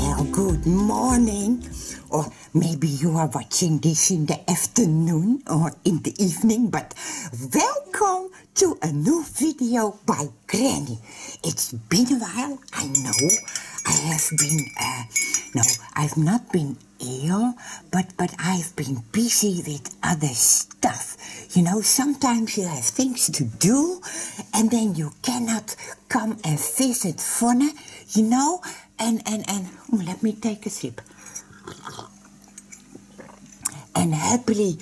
Well, good morning. Or maybe you are watching this in the afternoon or in the evening, but welcome to a new video by Granny. It's been a while, I know. I have been, I've not been ill, but I've been busy with other stuff. You know, sometimes you have things to do, and then you cannot come and visit Vonne, you know, and let me take a sip. And happily,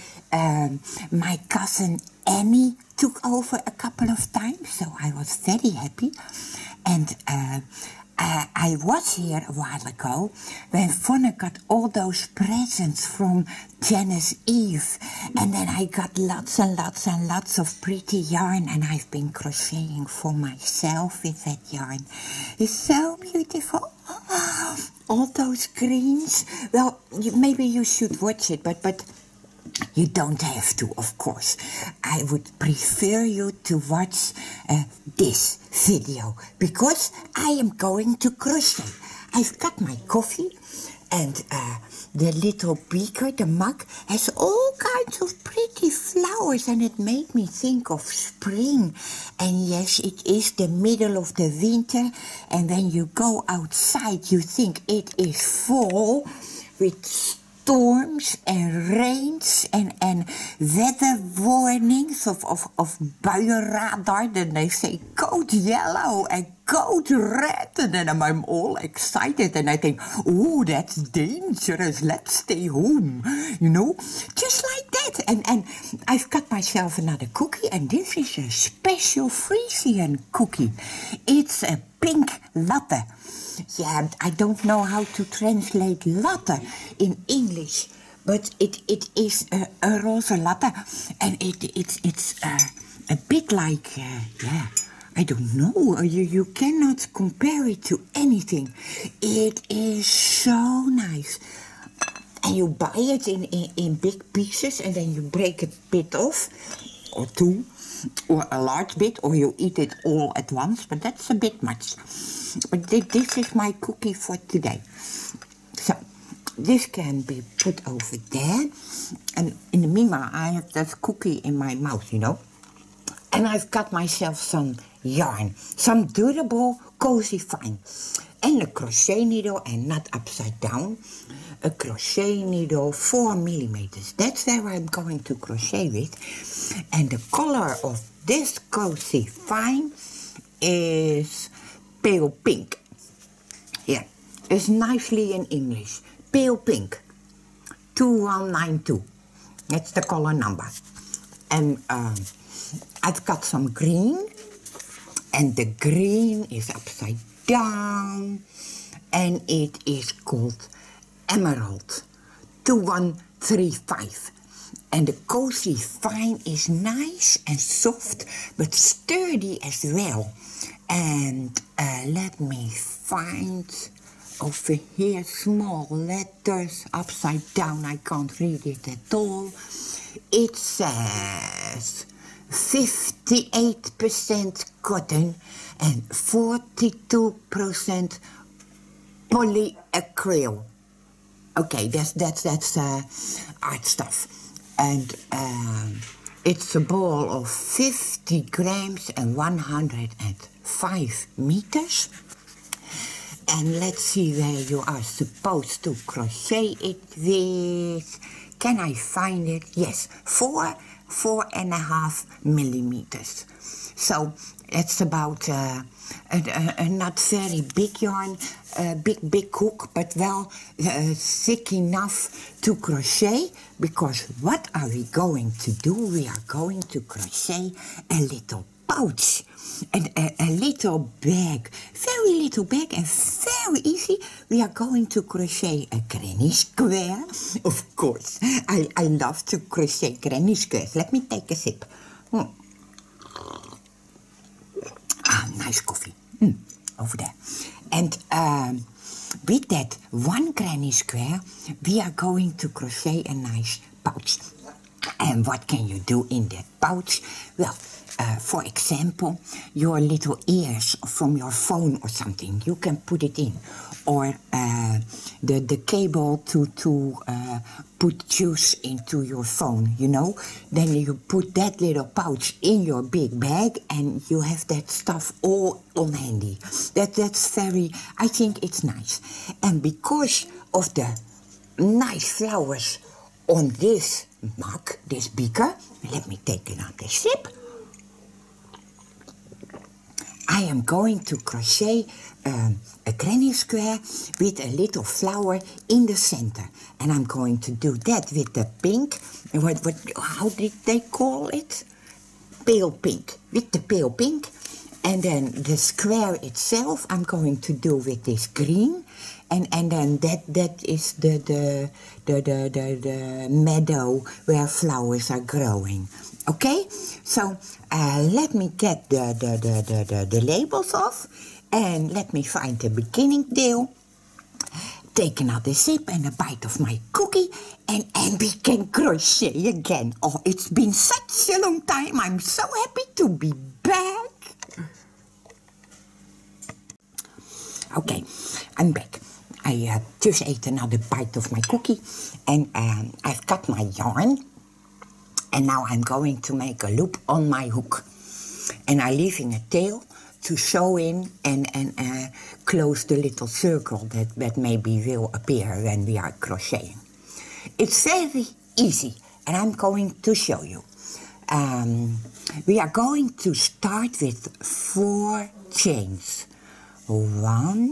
my cousin Annie took over a couple of times, so I was very happy. And I was here a while ago when Vonne got all those presents from Janice Eve. And then I got lots and lots and lots of pretty yarn, and I've been crocheting for myself with that yarn. It's so beautiful. All those greens. Well, maybe you should watch it, but you don't have to, of course. I would prefer you to watch this video, because I am going to crochet. I've got my coffee, and the little beaker, the mug, has all kinds of pretty flowers, and it made me think of spring. And yes, it is the middle of the winter, and when you go outside, you think it is fall with storms and rains and weather warnings of buienradar. Then they say code yellow and code red, and then I'm all excited and I think, oh, that's dangerous, let's stay home, you know, just like that. And I've got myself another cookie, and this is a special Frisian cookie. It's a pink latte. Yeah, I don't know how to translate latte in English, but it is a rose latte, and it's a bit like, I don't know, you cannot compare it to anything. It is so nice. And you buy it in big pieces, and then you break a bit off, or two, or a large bit, or you eat it all at once, but that's a bit much. But this is my cookie for today. So, this can be put over there, and in the meanwhile, I have that cookie in my mouth, you know. And I've got myself some yarn, some durable, cozy fine, and a crochet needle, and not upside down, a crochet needle 4 millimeters. That's where I'm going to crochet with. And the color of this cozy fine is pale pink. Yeah, it's nicely in English. Pale pink, 2192. That's the color number. And I've got some green, and the green is upside down, and it is called Emerald, 2135. And the cozy fine is nice and soft, but sturdy as well. And let me find over here, small letters, upside down, I can't read it at all. It says 58% cotton and 42% polyacryl. Okay, that's art stuff. And it's a ball of 50 grams and 105 meters. And let's see where you are supposed to crochet it with. Can I find it? Yes, 4.5 millimeters. So it's about a not very big yarn, big hook, but well thick enough to crochet. Because what are we going to do? We are going to crochet a little pouch. And a little bag, very little bag, and very easy. We are going to crochet a granny square. Of course, I love to crochet granny squares. Let me take a sip. Nice coffee. Over there. And with that one granny square, we are going to crochet a nice pouch. And what can you do in that pouch? Well, for example, your little ears from your phone or something, you can put it in. Or the cable to put juice into your phone, you know. Then you put that little pouch in your big bag and you have that stuff all on handy. That's very, I think it's nice. And because of the nice flowers on this mug, this beaker, let me take another sip. I am going to crochet a granny square with a little flower in the center. And I'm going to do that with the pink, how did they call it? Pale pink, with the pale pink. And then the square itself I'm going to do with this green. And then that is the meadow where flowers are growing. Okay, so let me get the labels off and let me find the beginning deal. Take another sip and a bite of my cookie and we can crochet again. Oh, it's been such a long time. I'm so happy to be back. Okay, I'm back. I just ate another bite of my cookie and I've cut my yarn. And now I'm going to make a loop on my hook. And I'm leaving a tail to sew in and close the little circle that maybe will appear when we are crocheting. It's very easy and I'm going to show you. We are going to start with 4 chains. 1,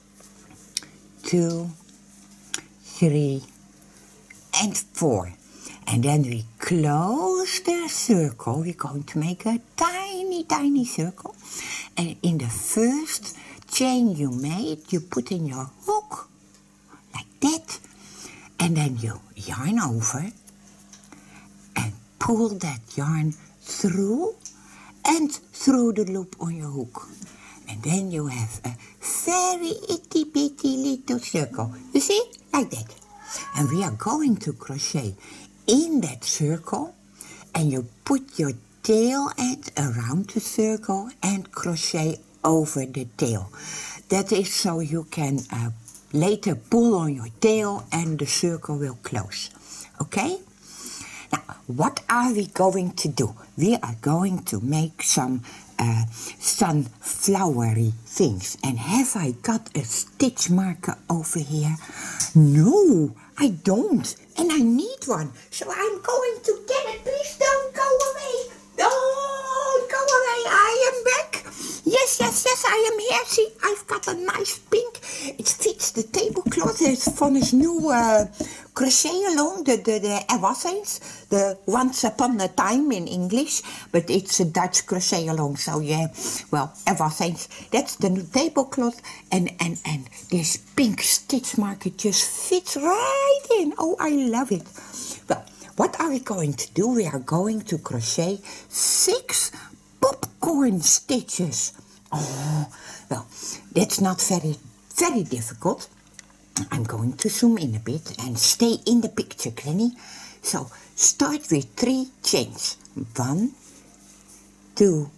2, 3, and 4. And then we close the circle. We're going to make a tiny, tiny circle. And in the first chain you made, you put in your hook, like that. And then you yarn over and pull that yarn through and through the loop on your hook. And then you have a very itty-bitty little circle. You see? Like that. And we are going to crochet in that circle, and you put your tail end around the circle and crochet over the tail. That is so you can later pull on your tail and the circle will close. Okay? Now, what are we going to do? We are going to make some sunflowery things. And have I got a stitch marker over here? No, I don't. And I need one. So I'm going to get it. Please don't go away. Don't go away. I am back. Yes, I am here. See, I've got a nice pink. It fits the tablecloth. It's van his new crochet along, er was eens, the Once Upon a Time in English, but it's a Dutch crochet along, so yeah, well, er was eens. That's the new tablecloth, and this pink stitch marker just fits right in. Oh, I love it. Well, what are we going to do? We are going to crochet 6 popcorn stitches. Oh, well, that's not very, very difficult. I'm going to zoom in a bit and stay in the picture, Granny. So, start with 3 chains. 1, 2,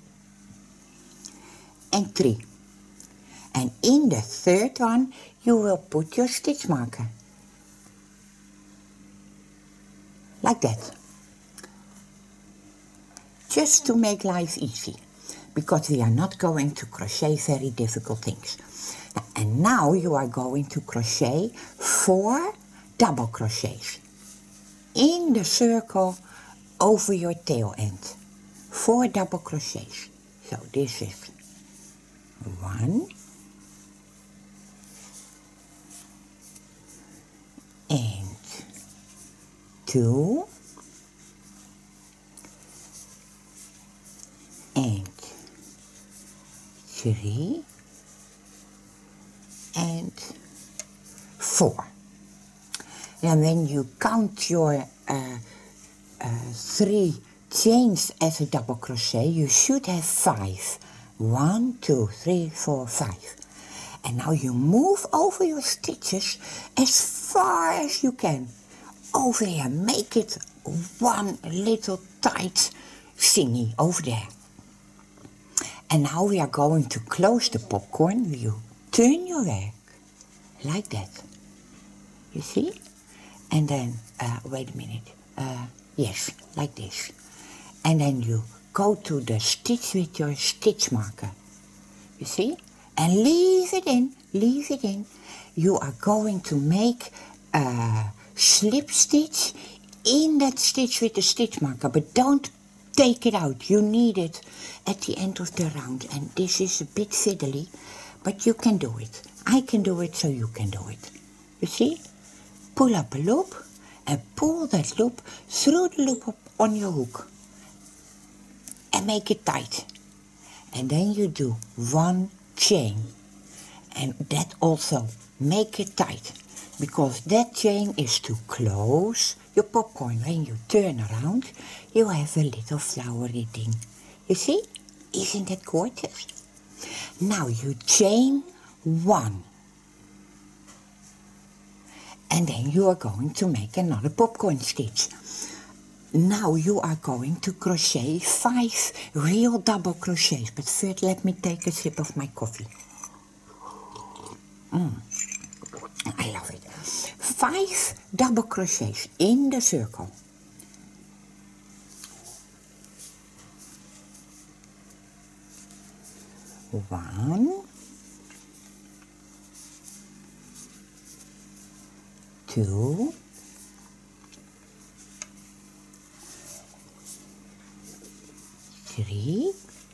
and 3. And in the 3rd one, you will put your stitch marker. Like that. Just to make life easy. Because we are not going to crochet very difficult things. And now you are going to crochet 4 double crochets in the circle over your tail end. 4 double crochets. So this is 1 and 2 and 3 and 4. And when you count your 3 chains as a double crochet, you should have 5. 1, 2, 3, 4, 5. And now you move over your stitches as far as you can. Over here, make it one little tight thingy over there. And now we are going to close the popcorn. You turn your work like that. You see? And then, wait a minute. Yes, like this. And then you go to the stitch with your stitch marker. You see? And leave it in, leave it in. You are going to make a slip stitch in that stitch with the stitch marker, but don't take it out. You need it at the end of the round. And this is a bit fiddly, but you can do it. I can do it, so you can do it. You see? Pull up a loop and pull that loop through the loop up on your hook. And make it tight. And then you do 1 chain. And that also make it tight. Because that chain is to close your popcorn. When you turn around, you have a little flowery thing. You see? Isn't that gorgeous? Now you chain 1. And then you are going to make another popcorn stitch. Now you are going to crochet 5 real double crochets. But first let me take a sip of my coffee. I love it. 5 double crochets in the circle. One, 2, 3,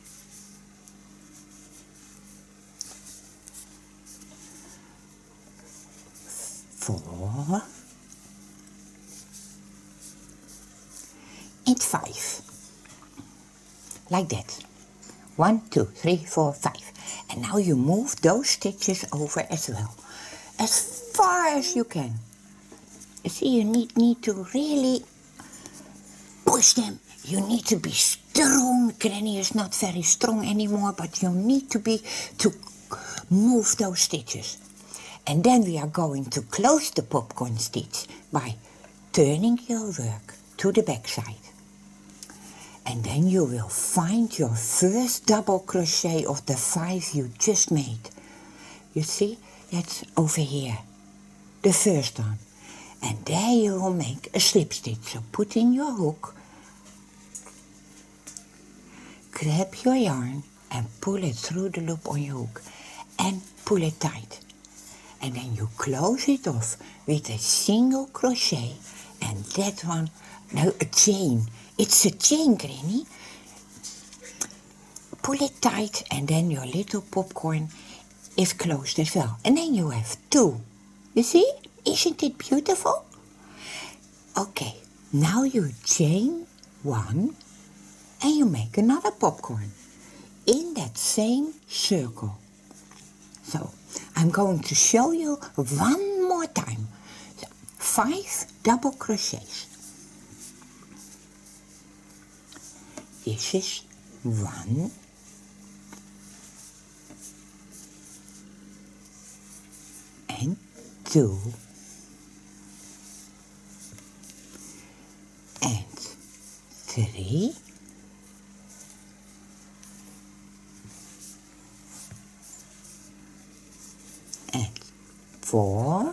4, and 5. Like that. 1, 2, 3, 4, 5. And now you move those stitches over as well. As far as you can. You see, you need to really push them. You need to be strong. Granny is not very strong anymore, but you need to move those stitches. And then we are going to close the popcorn stitch by turning your work to the back side. And then you will find your first double crochet of the 5 you just made. You see, that's over here, the first one. And there you will make a slip stitch. So put in your hook, grab your yarn and pull it through the loop on your hook and pull it tight. And then you close it off with a single crochet, and that one, no, a chain. It's a chain, Granny. Pull it tight, and then your little popcorn is closed as well. And then you have 2. You see? Isn't it beautiful? Okay, now you chain 1, and you make another popcorn in that same circle. So, I'm going to show you one more time. 5 double crochets. This is 1. And 2. And 3. And 4.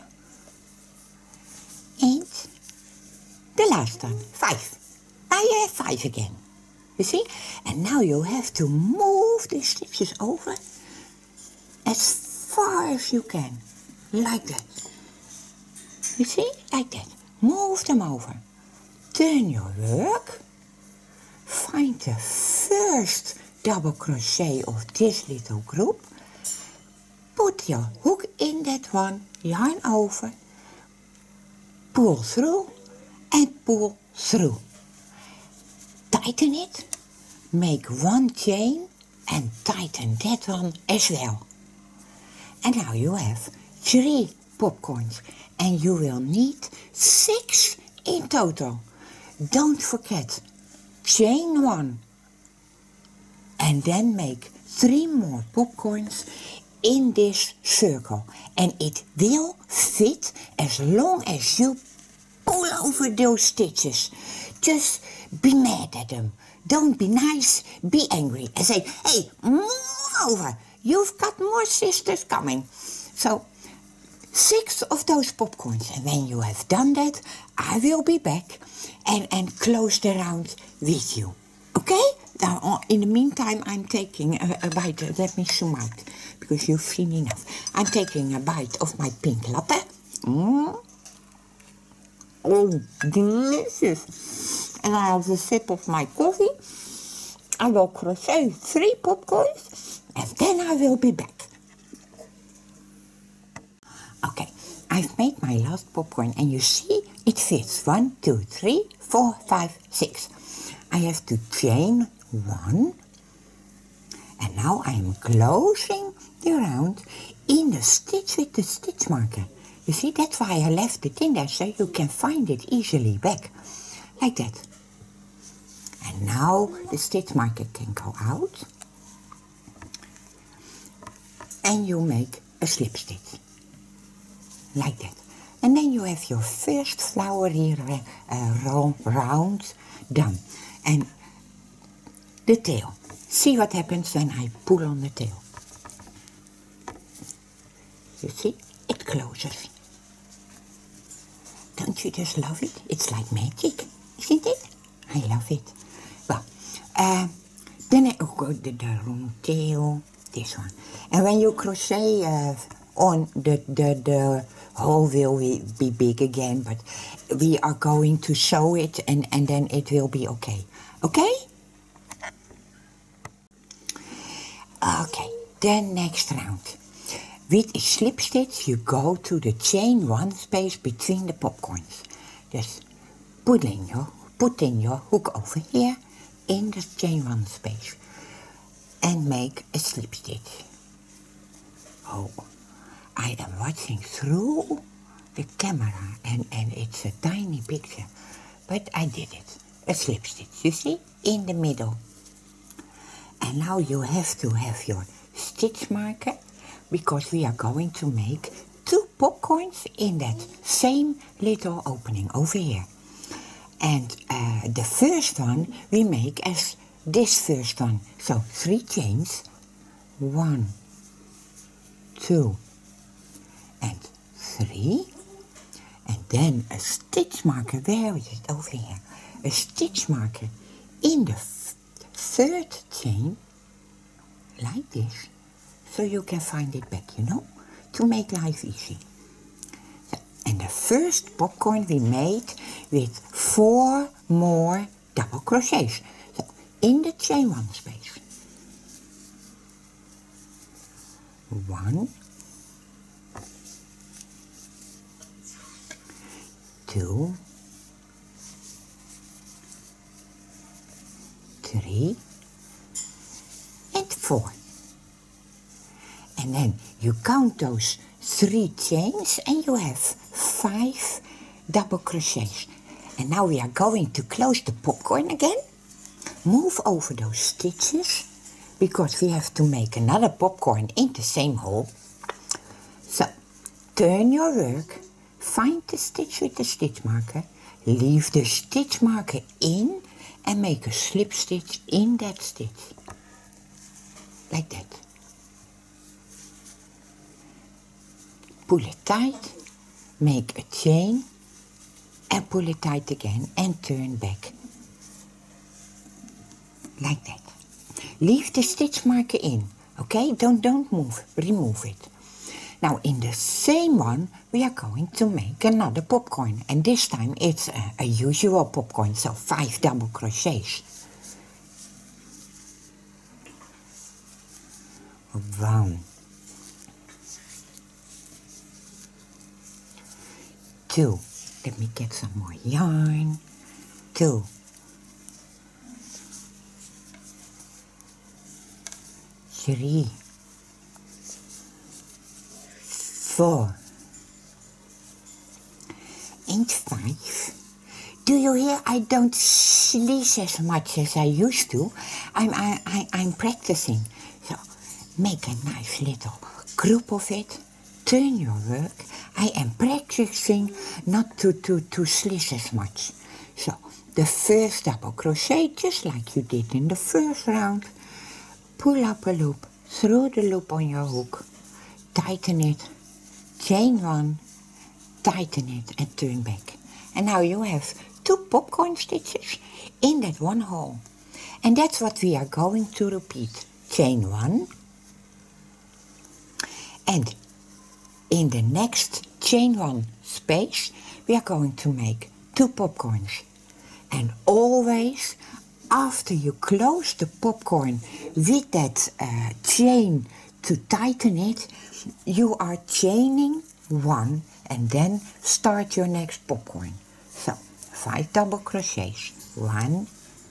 And the last one, 5. Now you have 5 again. You see? And now you have to move the stitches over as far as you can. Like that. You see? Like that. Move them over. Turn your work. Find the first double crochet of this little group. Put your hook in that one. Yarn over. Pull through. And pull through. Tighten it. Make 1 chain. And tighten that one as well. And now you have 3 popcorns. And you will need 6 in total. Don't forget, chain 1. And then make 3 more popcorns in this circle. And it will fit as long as you pull over those stitches. Just be mad at them. Don't be nice, be angry. And say, hey, move over. You've got more sisters coming. So, 6 of those popcorns, and when you have done that, I will be back and close the round with you. Okay? Now, in the meantime, I'm taking a bite. Let me zoom out, because you've seen enough. I'm taking a bite of my pink latte. Oh, delicious. And I have a sip of my coffee. I will crochet 3 popcorns, and then I will be back. Okay, I've made my last popcorn, and you see it fits 1, 2, 3, 4, 5, 6. I have to chain 1, and now I am closing the round in the stitch with the stitch marker. You see, that's why I left it in there, so you can find it easily back, like that. And now the stitch marker can go out, and you make a slip stitch, like that. And then you have your first flowery round done. And the tail. See what happens when I pull on the tail. You see? It closes. Don't you just love it? It's like magic, isn't it? I love it. Well, then I go the long tail, this one. And when you crochet on the hole will be big again, but we are going to sew it, and then it will be okay. Okay? Okay, the next round. With a slip stitch, you go to the chain 1 space between the popcorns. Just put in your hook over here in the chain 1 space and make a slip stitch. Oh, I am watching through the camera, and it's a tiny picture, but I did it. A slip stitch, you see, in the middle. And now you have to have your stitch marker, because we are going to make 2 popcorns in that same little opening over here. And the first one we make as this first one. So 3 chains, 1, 2, and 3. And then a stitch marker, where is it? Over here. A stitch marker in the 3rd chain, like this, so you can find it back, you know, to make life easy. So, and the first popcorn we made with 4 more double crochets. So, in the chain 1 space. 1, 2, 3, and 4. And then you count those 3 chains, and you have 5 double crochets. And now we are going to close the popcorn again. Move over those stitches, because we have to make another popcorn in the same hole. So, turn your work, find the stitch with the stitch marker, leave the stitch marker in, and make a slip stitch in that stitch. Like that. Pull it tight, make a chain, and pull it tight again, and turn back. Like that. Leave the stitch marker in, okay? Don't move, remove it. Now in the same one, we are going to make another popcorn, and this time it's a usual popcorn, so 5 double crochets. 1, 2, let me get some more yarn, 2, 3, 4, and 5. Do you hear? I don't slice as much as I used to. I'm practicing. So make a nice little group of it. Turn your work. I am practicing not to slice as much. So the first double crochet, just like you did in the first round. Pull up a loop, through the loop on your hook, tighten it, chain 1, tighten it and turn back. And now you have 2 popcorn stitches in that one hole. And that's what we are going to repeat. Chain 1. And in the next chain 1 space, we are going to make 2 popcorns. And always, after you close the popcorn with that chain to tighten it, you are chaining 1 and then start your next popcorn. So, 5 double crochets. 1,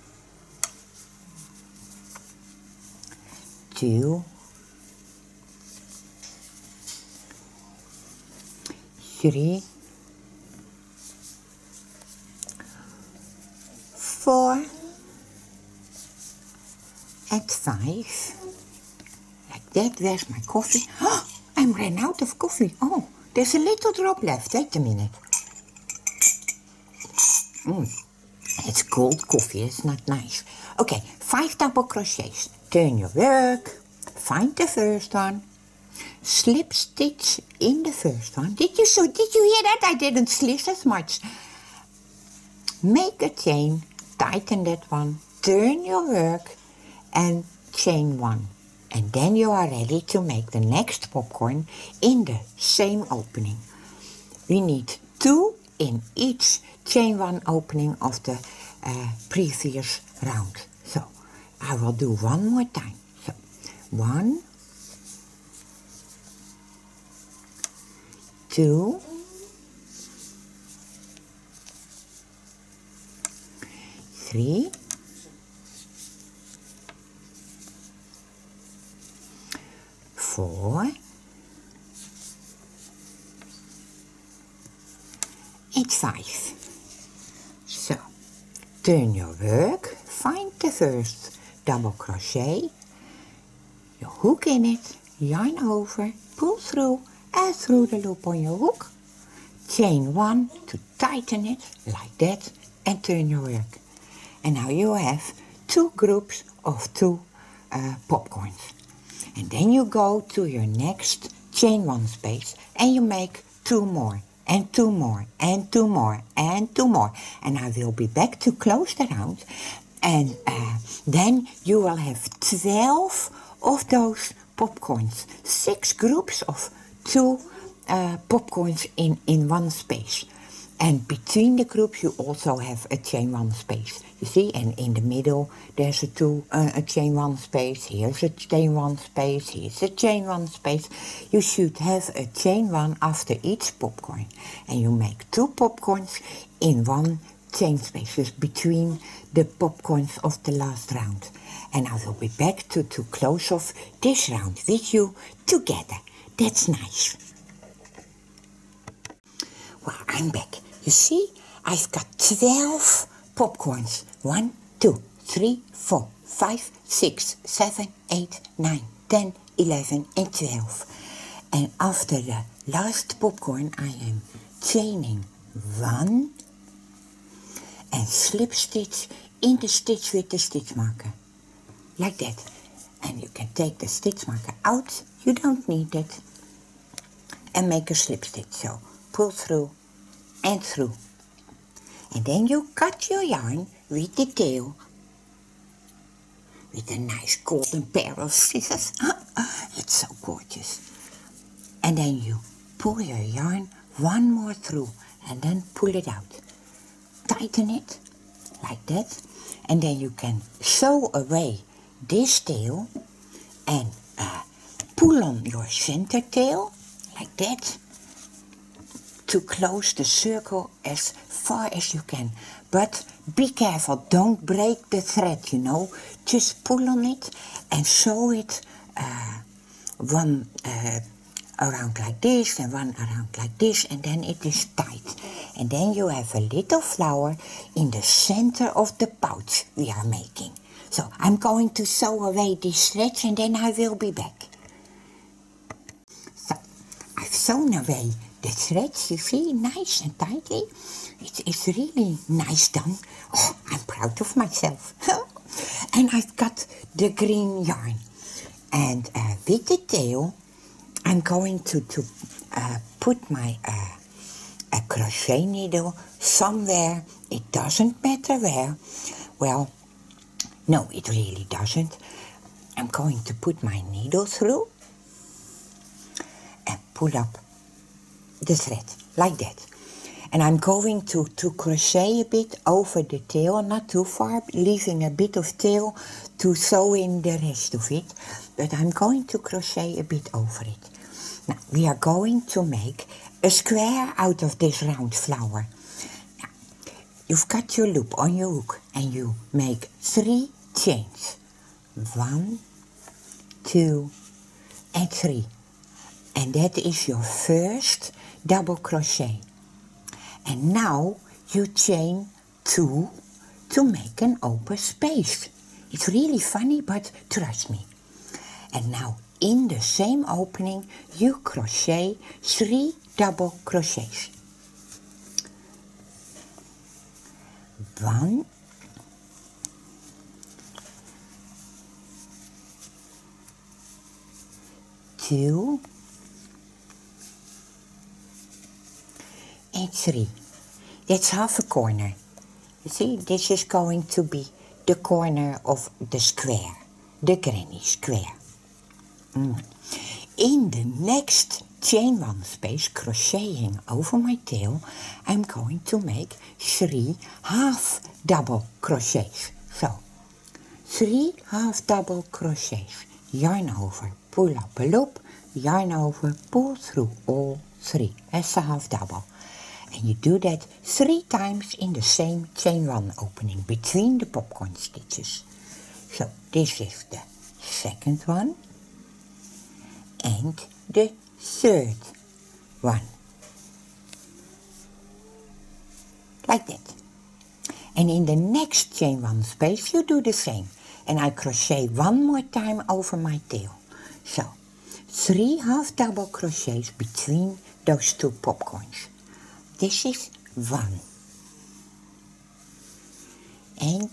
2, 3, 4, and 5. Like that. Where's my coffee? Oh, I ran out of coffee. Oh, there's a little drop left. Wait a minute. It's cold coffee. It's not nice. Okay, 5 double crochets. Turn your work. Find the first one. Slip stitch in the first one. Did you hear that? I didn't slip as much. Make a chain. Tighten that one. Turn your work and chain 1. And then you are ready to make the next popcorn in the same opening. We need 2 in each chain 1 opening of the previous round. So I will do one more time. So 1, 2, 3, 4, and 5. So, turn your work, find the first double crochet, your hook in it, yarn over, pull through, and through the loop on your hook, chain 1 to tighten it, like that, and turn your work. And now you have 2 groups of 2 popcorns. And then you go to your next chain 1 space and you make 2 more, and 2 more, and 2 more, and 2 more. And I will be back to close the round. And then you will have 12 of those popcorns. 6 groups of 2 popcorns in one space. And between the groups you also have a chain 1 space. You see, and in the middle there's a chain 1 space, here's a chain 1 space, here's a chain 1 space. You should have a chain 1 after each popcorn. And you make 2 popcorns in one chain space, just between the popcorns of the last round. And I will be back to close off this round with you together. That's nice. Well, I'm back. You see, I've got 12 popcorns. 1, 2, 3, 4, 5, 6, 7, 8, 9, 10, 11, and 12. And after the last popcorn, I am chaining 1 and slip stitch in the stitch with the stitch marker. Like that. And you can take the stitch marker out. You don't need it. And make a slip stitch. So pull through and through. And then you cut your yarn with the tail with a nice golden pair of scissors. It's so gorgeous. And then you pull your yarn one more through and then pull it out. Tighten it like that. And then you can sew away this tail and pull on your center tail like that, to close the circle as far as you can. But be careful, don't break the thread, you know. Just pull on it and sew it one around like this and one around like this, and then it is tight. And then you have a little flower in the center of the pouch we are making. So I'm going to sew away these threads and then I will be back. So I've sewn away the threads, you see, nice and tightly. It's really nice done. Oh, I'm proud of myself. And I've got the green yarn. And with the tail, I'm going to put my a crochet needle somewhere. It doesn't matter where. Well, no, it really doesn't. I'm going to put my needle through and pull up the thread like that. And I'm going to crochet a bit over the tail, not too far, leaving a bit of tail to sew in the rest of it. But I'm going to crochet a bit over it. Now, we are going to make a square out of this round flower. Now, you've got your loop on your hook and you make 3 chains. 1, 2, and 3. And that is your first double crochet. And now you chain 2 to make an open space. It's really funny, but trust me. And now in the same opening you crochet 3 double crochets. 1, 2, and 3. That's half a corner. You see, this is going to be the corner of the square, the granny square. In the next chain 1 space, crocheting over my tail, I'm going to make 3 half double crochets. So, 3 half double crochets, yarn over, pull up a loop, yarn over, pull through all 3 as a half double. And you do that 3 times in the same chain 1 opening between the popcorn stitches. So this is the second one and the third one. Like that. And in the next chain 1 space you do the same. And I crochet 1 more time over my tail. So 3 half double crochets between those 2 popcorns. This is 1 and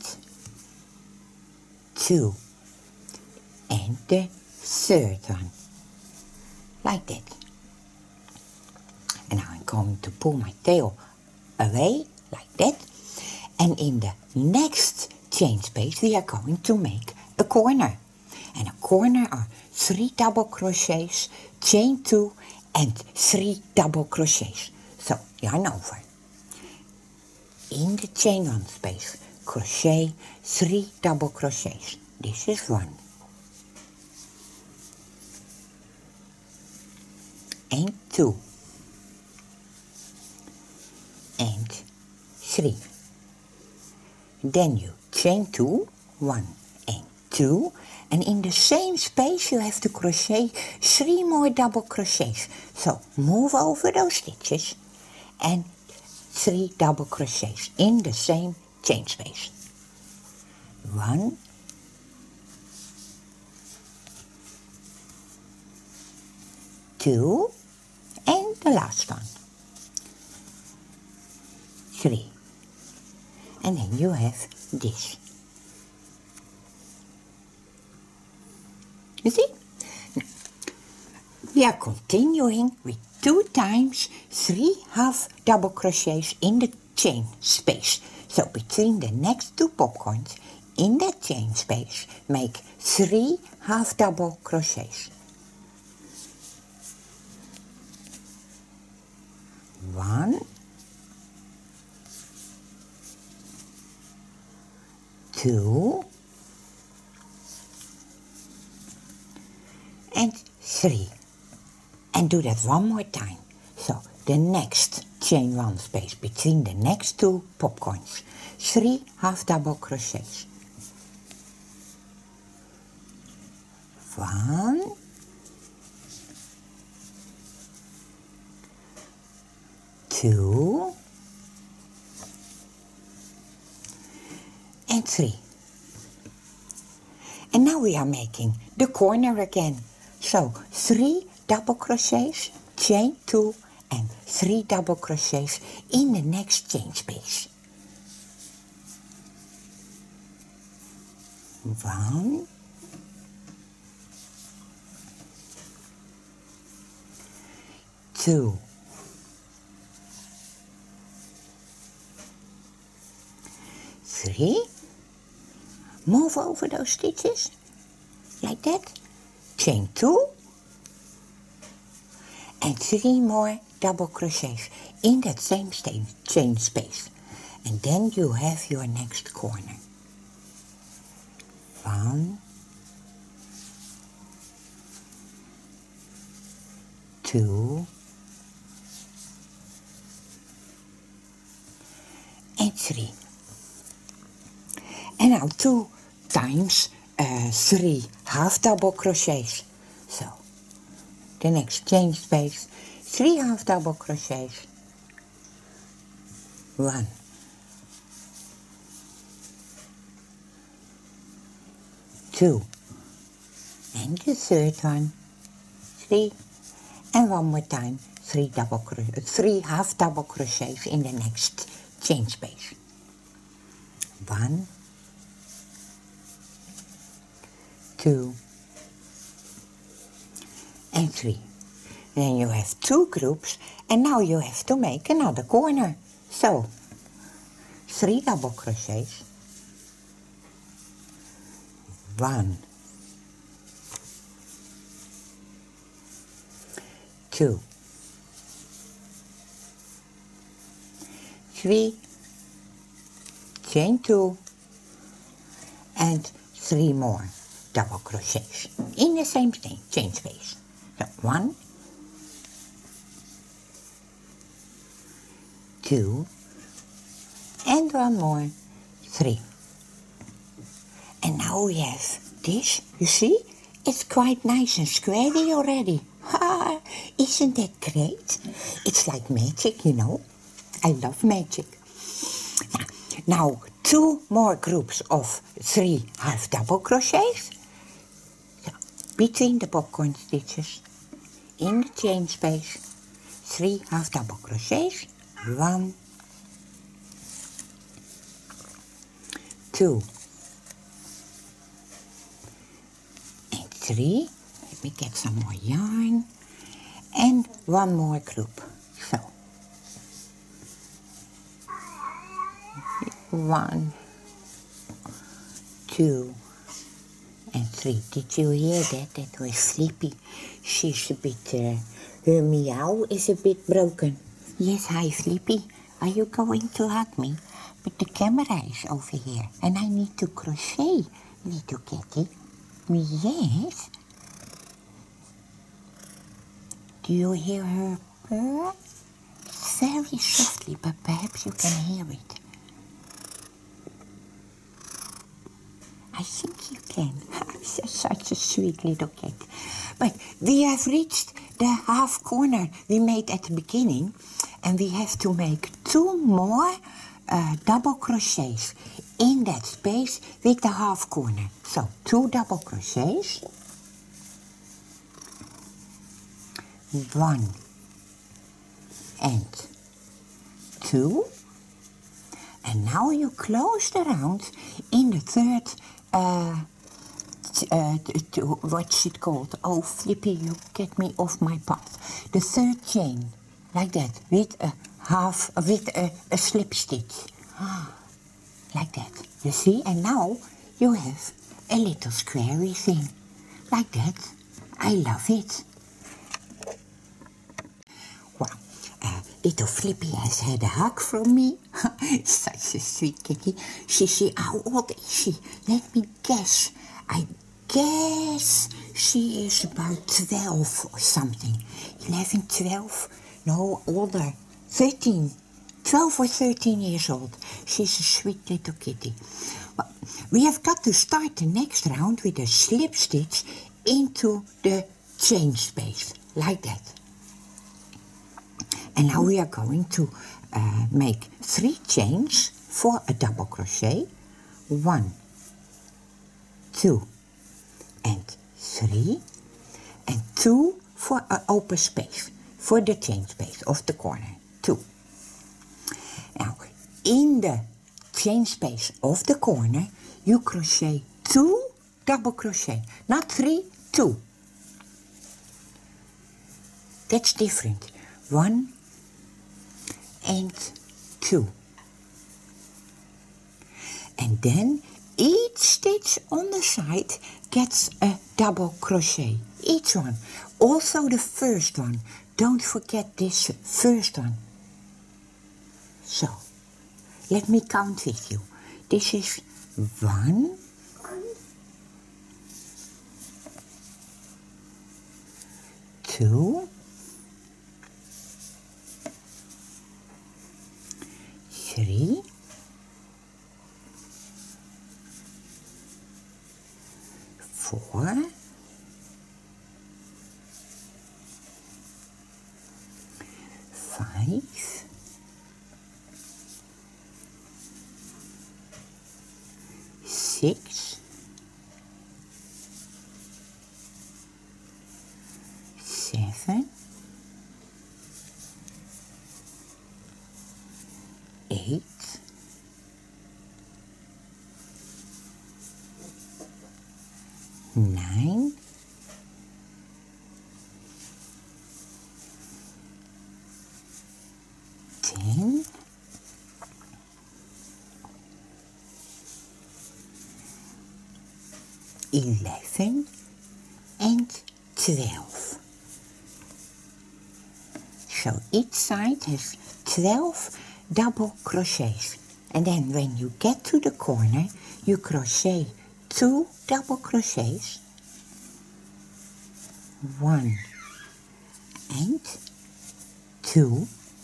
2 and the third one, like that. And now I'm going to pull my tail away, like that. And in the next chain space we are going to make a corner. And a corner are 3 double crochets, chain 2 and 3 double crochets. So, yarn over. In the chain 1 space, crochet 3 double crochets. This is 1. And 2. And 3. Then you chain 2, 1 and 2. And in the same space you have to crochet 3 more double crochets. So, move over those stitches. And 3 double crochets in the same chain space. 1, 2, and the last one. 3. And then you have this. You see? Now, we are continuing with 2 times 3 half double crochets in the chain space. So between the next 2 popcorns in that chain space make 3 half double crochets. 1, 2, and 3. And do that 1 more time. So the next chain 1 space between the next 2 popcorns. 3 half double crochets. 1, 2, and 3. And now we are making the corner again. So 3 double crochets, chain 2 and 3 double crochets in the next chain space. 1, 2, 3, move over those stitches, like that, chain 2, and 3 more double crochets in that same chain space, and then you have your next corner. 1, 2, and 3. And now 2 times 3 half double crochets. So the next chain space, 3 half double crochets, 1, 2, and the third one, 3, and one more time, 3 half double crochets in the next chain space. 1, 2, and 3. Then you have 2 groups, and now you have to make another corner. So 3 double crochets, 1, 2, 3, chain 2, and 3 more double crochets in the same chain space. So 1, 2, and one more, 3. And now we have this, you see? It's quite nice and squarey already. Ha! Isn't that great? It's like magic, you know. I love magic. Now 2 more groups of 3 half double crochets. So, between the popcorn stitches, in the chain space, 3 half double crochets, 1, 2, and 3. Let me get some more yarn, and 1 more group. So 1, 2, and 3. Did you hear that? That was Sleepy. She's a bit, her meow is a bit broken. Yes, hi Sleepy. Are you going to hug me? But the camera is over here, and I need to crochet, little kitty. Yes. Do you hear her purr? Very softly, but perhaps you can hear it. I think you can. She's such a sweet little cat. But we have reached the half corner we made at the beginning, and we have to make 2 more double crochets in that space with the half corner. So 2 double crochets, 1 and 2, and now you close the round in the third, what's it called? Oh, Flippy, you get me off my path. The third chain, like that, with a slip stitch, like that. You see, and now you have a little squarey thing, like that. I love it. Well, little Flippy has had a hug from me. Such a sweet kitty. How old is she? Let me guess. I guess she is about 12 or something. 11, 12? No, older. 13. 12 or 13 years old. She's a sweet little kitty. Well, we have got to start the next round with a slip stitch into the chain space, like that. And now we are going to make 3 chains for a double crochet. 1, 2, and 3, and 2 for an open space, for the chain space of the corner. 2. Now, in the chain space of the corner, you crochet 2 double crochet, not 3, 2. That's different. 1 and 2. And then each stitch on the side gets a double crochet, each one. Also the first one. Don't forget this first one. So, let me count with you. This is 1, 2, 3, 4, 5, 6, 7, 8, 9, 10, 11 and 12. So each side has 12 double crochets. And then when you get to the corner, you crochet 2 double crochets, 1 and 2,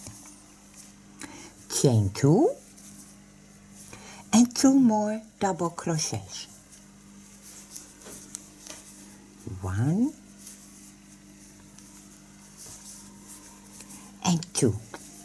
chain 2, and 2 more double crochets, 1 and 2.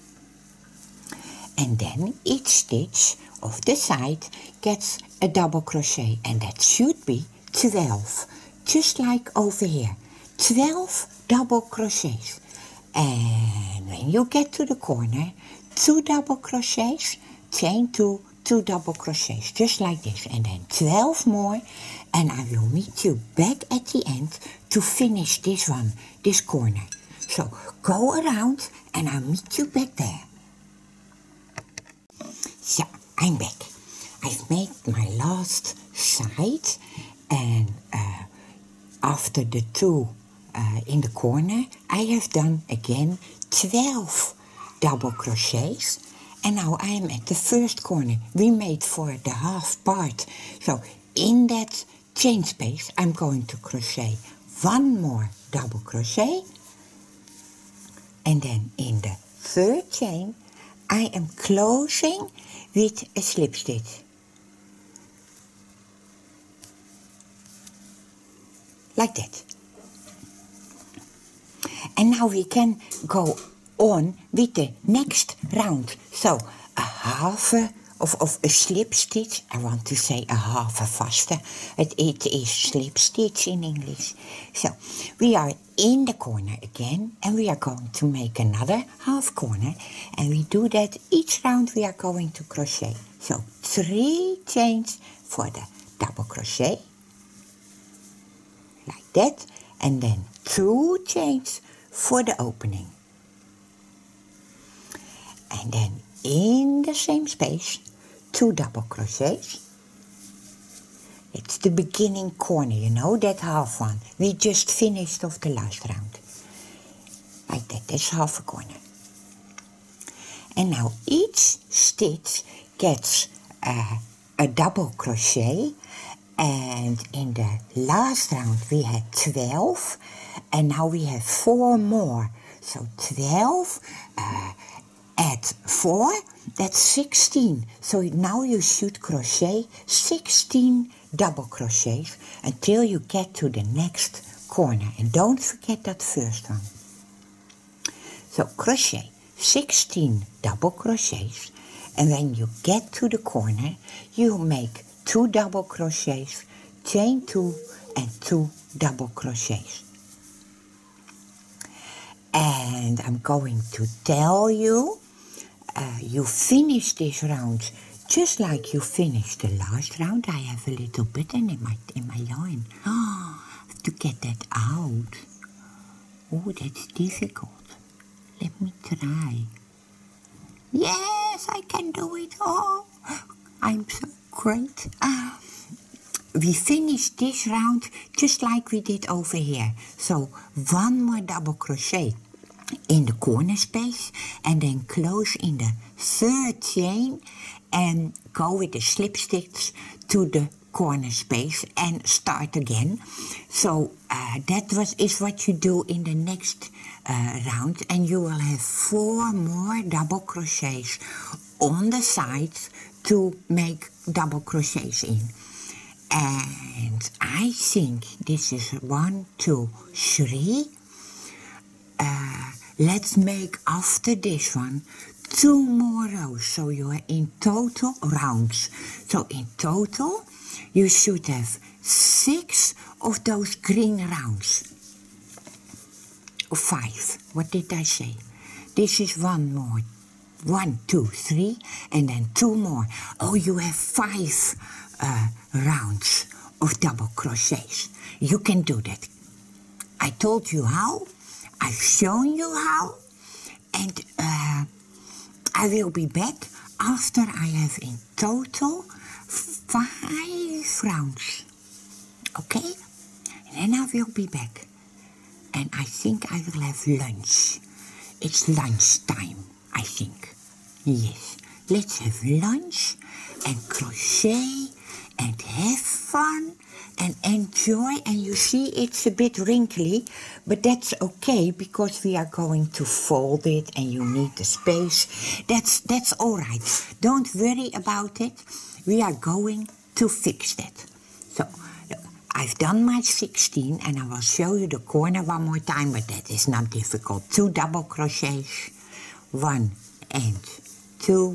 And then each stitch of the side gets a double crochet, and that should be 12, just like over here, 12 double crochets. And when you get to the corner, 2 double crochets, chain 2, 2 double crochets, just like this, and then 12 more, and I will meet you back at the end to finish this one, this corner. So go around and I'll meet you back there. So I'm back. I've made my last side, and after the 2 in the corner, I have done again 12 double crochets, and now I am at the first corner. We made for the half part. So in that chain space, I'm going to crochet 1 more double crochet, and then in the third chain, I am closing with a slip stitch. Like that. And now we can go on with the next round. So a half of a slip stitch. I want to say a half a vaste. It is slip stitch in English. So we are in the corner again, and we are going to make another half corner, and we do that each round. We are going to crochet. So 3 chains for the double crochet, like that, and then 2 chains for the opening. And then in the same space, 2 double crochets. It's the beginning corner, you know, that half one. We just finished off the last round. Like that, that's half a corner. And now each stitch gets a double crochet. And in the last round we had 12. And now we have 4 more. So 12, add 4, that's 16. So now you should crochet 16 double crochets until you get to the next corner. And don't forget that first one. So crochet 16 double crochets, and when you get to the corner, you make 2 double crochets, chain 2, and 2 double crochets. And I'm going to tell you, you finish this round just like you finished the last round. I have a little button in my line. Oh, to get that out. Oh, that's difficult. Let me try. Yes, I can do it. Oh, I'm so great. We finished this round just like we did over here. So one more double crochet in the corner space and then close in the third chain and go with the slip stitch to the corner space and start again. So that is what you do in the next round, and you will have 4 more double crochets on the sides to make double crochets in. And I think this is 1, 2, 3. Let's make after this one 2 more rows, so you are in total rounds. So in total you should have 6 of those green rounds. Or 5, what did I say? This is 1 more. 1, 2, 3, and then 2 more. Oh, you have 5 rounds of double crochets. You can do that. I told you how. I've shown you how. And I will be back after I have in total 5 rounds. Okay? And then I will be back. And I think I will have lunch. It's lunchtime, I think. Yes. Let's have lunch and crochet and have fun and enjoy. And you see it's a bit wrinkly, but that's okay because we are going to fold it and you need the space. That's all right. Don't worry about it. We are going to fix that. So I've done my 16 and I will show you the corner one more time, but that is not difficult. 2 double crochets, 1 and 2,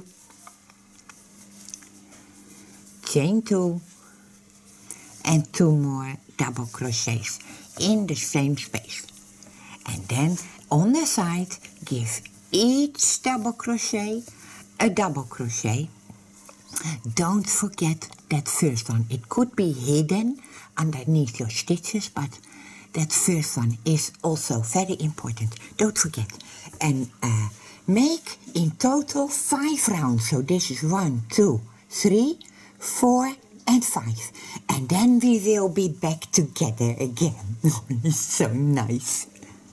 chain 2, and 2 more double crochets in the same space. And then on the side, give each double crochet a double crochet. Don't forget that first one. It could be hidden underneath your stitches, but that first one is also very important. Don't forget. And make in total 5 rounds. So this is 1, 2, 3, 4, and 5. And then we will be back together again. It's so nice.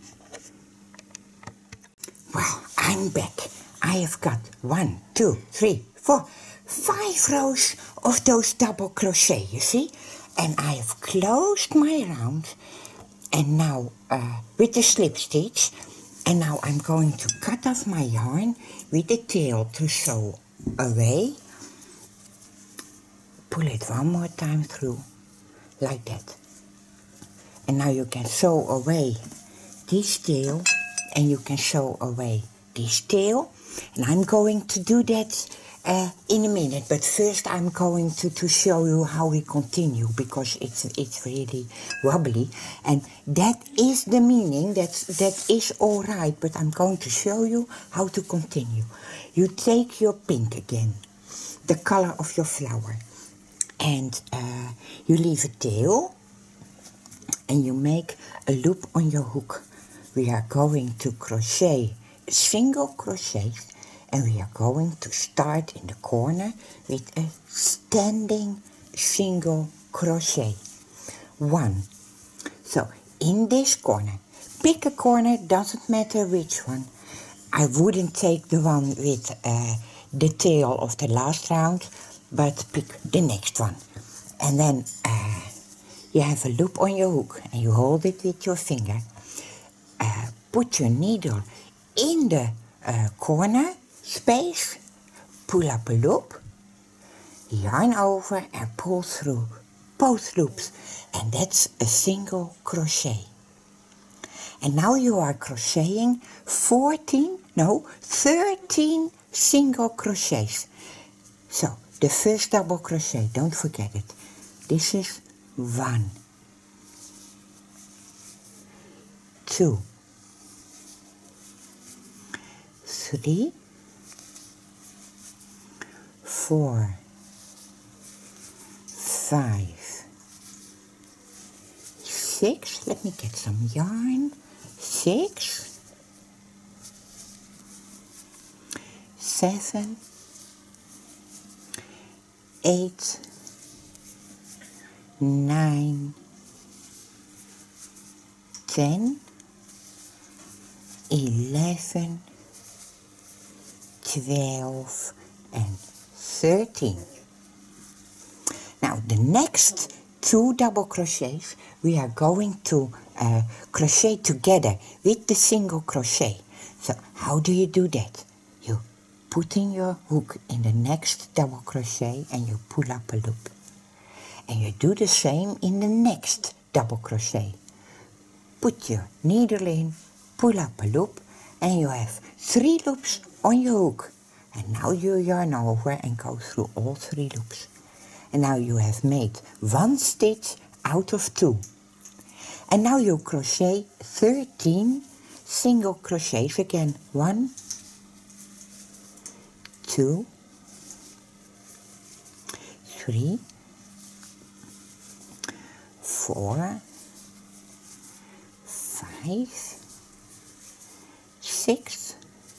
Well, I'm back. I have got 1, 2, 3, 4, 5 rows of those double crochet, you see? And I have closed my round. And now with the slip stitch. And now I'm going to cut off my yarn with the tail to sew away. Pull it one more time through, like that. And now you can sew away this tail, and you can sew away this tail. And I'm going to do that in a minute, but first I'm going to show you how we continue, because it's really wobbly. And that is the meaning, that is all right, but I'm going to show you how to continue. You take your pink again, the color of your flower. And you leave a tail and you make a loop on your hook. We are going to crochet a single crochet, and we are going to start in the corner with a standing single crochet. 1. So in this corner, pick a corner, doesn't matter which one. I wouldn't take the one with the tail of the last round, but pick the next one. And then you have a loop on your hook and you hold it with your finger. Put your needle in the corner space, pull up a loop, yarn over and pull through both loops. And that's a single crochet. And now you are crocheting 13 single crochets. So the first double crochet, don't forget it. This is 1, 2, 3, 4, 5, 6. Let me get some yarn. 6, 7, 8, 9, 10, 11, 12, and 13. Now the next 2 double crochets we are going to crochet together with the single crochet. So how do you do that? You put in your hook in the next double crochet and you pull up a loop. And you do the same in the next double crochet. Put your needle in, pull up a loop, and you have 3 loops on your hook. And now you yarn over and go through all 3 loops. And now you have made 1 stitch out of 2. And now you crochet 13 single crochets again. 1, 2, 3, 4, 5, 6,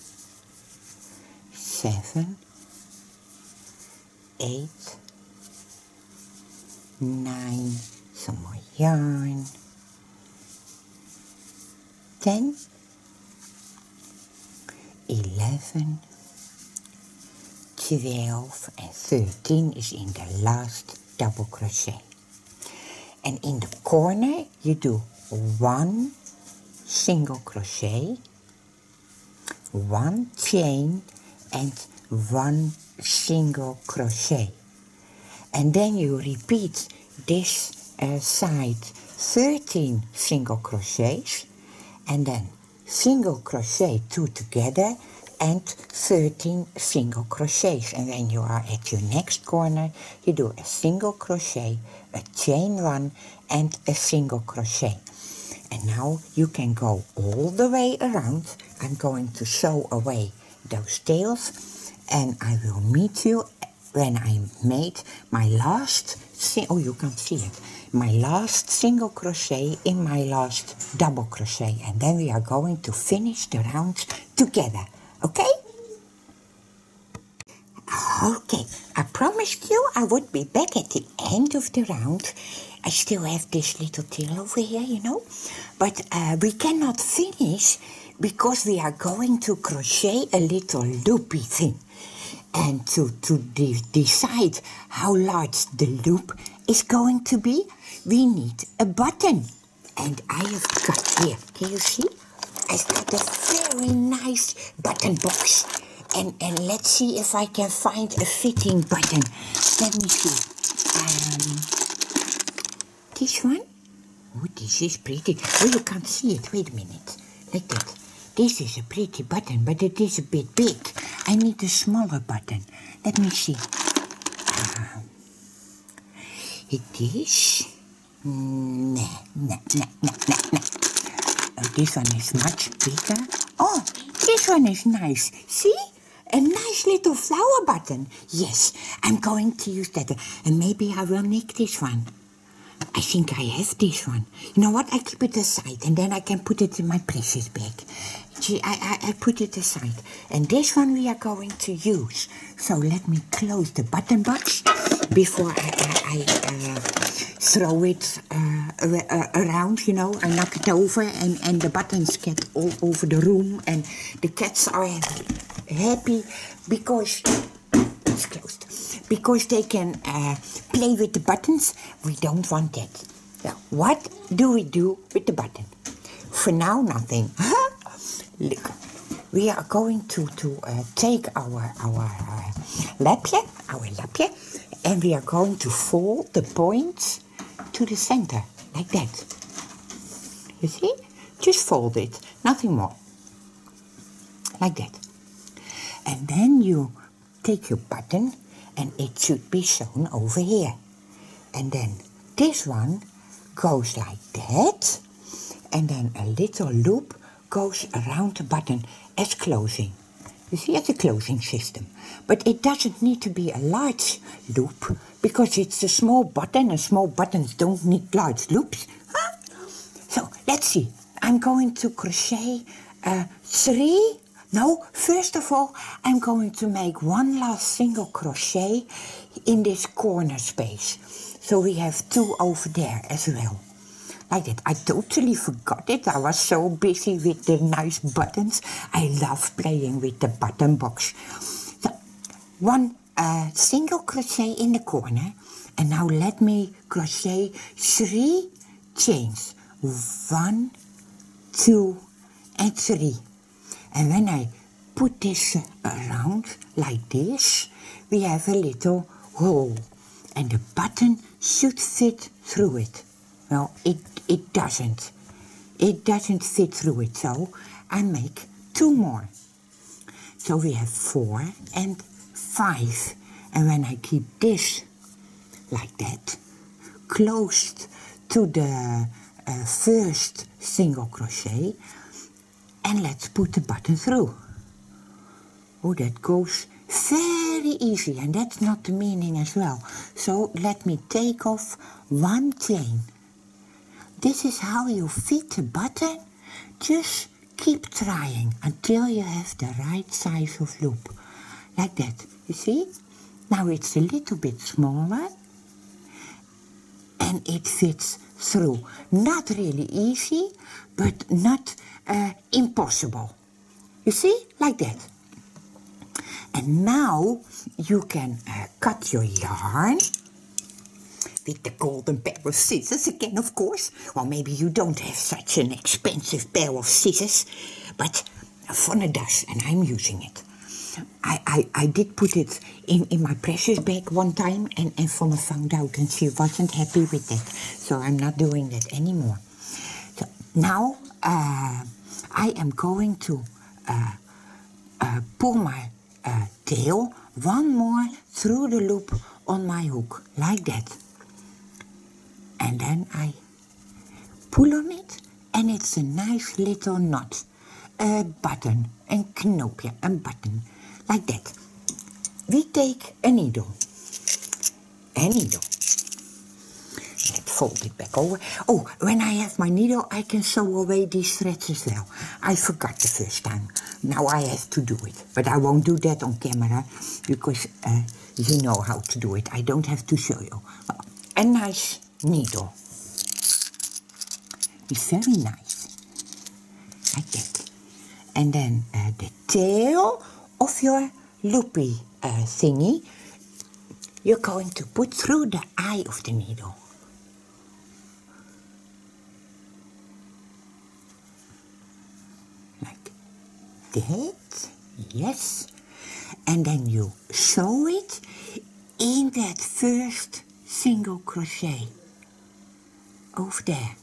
7, 8, 9, some more yarn, 10, 11, 12 and 13 is in the last double crochet. And in the corner you do 1 single crochet, 1 chain and 1 single crochet. And then you repeat this side 13 single crochets and then single crochet 2 together and 13 single crochets. And when you are at your next corner you do a single crochet, a chain 1 and a single crochet. And now you can go all the way around. I'm going to sew away those tails and I will meet you when I made my last, oh you can't see it, my last single crochet in my last double crochet, and then we are going to finish the round together, okay? Okay, I promised you I would be back at the end of the round. I still have this little tail over here, you know, but we cannot finish because we are going to crochet a little loopy thing. And to decide how large the loop is going to be, we need a button. And I have got here, can you see? I've got a very nice button box. And let's see if I can find a fitting button. Let me see. This one? Oh, this is pretty. Oh, you can't see it. Wait a minute. Like that. This is a pretty button, but it is a bit big. I need a smaller button. Let me see. It is... No. Oh, this one is much bigger. Oh, this one is nice. See? A nice little flower button. Yes, I'm going to use that. And maybe I will make this one. I think I have this one. You know what? I keep it aside and then I can put it in my precious bag. See, I put it aside. And this one we are going to use. So let me close the button box before I throw it around, you know. I knock it over and the buttons get all over the room and the cats are happy because it's closed. Because they can play with the buttons. We don't want that. Now, what do we do with the button? For now, nothing. Look, we are going to take our lapje, and we are going to fold the points to the center, like that. You see? Just fold it, nothing more. Like that. And then you take your button, and it should be sewn over here. And then this one goes like that, and then a little loop goes around the button as closing. You see, as a closing system. But it doesn't need to be a large loop, because it's a small button, and small buttons don't need large loops. Huh? So, let's see. I'm going to crochet 3 No, first of all, I'm going to make one last single crochet in this corner space. So we have 2 over there as well. Like that. I totally forgot it. I was so busy with the nice buttons. I love playing with the button box. So, one single crochet in the corner. And now let me crochet 3 chains. 1, 2, and 3. And when I put this around like this, we have a little hole. And the button should fit through it. Well, it doesn't. It doesn't fit through it, so I make 2 more. So we have 4 and 5. And when I keep this like that, closed to the first single crochet, and let's put the button through. Oh, that goes very easy, and that's not the meaning as well. So let me take off 1 chain. This is how you fit the button. Just keep trying until you have the right size of loop. Like that, you see? Now it's a little bit smaller. And it fits through. Not really easy, but not impossible. You see? Like that. And now you can cut your yarn with the golden pair of scissors again, of course. Well, maybe you don't have such an expensive pair of scissors, but Vonne does, and I'm using it. I did put it in my precious bag one time, and Vonne found out, and she wasn't happy with that. So I'm not doing that anymore. So now I am going to pull my tail one more through the loop on my hook, like that. And then I pull on it, and it's a nice little knot. A button, een knoopje, een button, like that. We take a needle. Let's fold it back over. Oh, when I have my needle, I can sew away these threads as well. I forgot the first time. Now I have to do it. But I won't do that on camera, because you know how to do it. I don't have to show you. A nice needle. It's very nice. Like that. And then the tail of your loopy thingy, you're going to put through the eye of the needle. Like that, yes. And then you sew it in that first single crochet over there.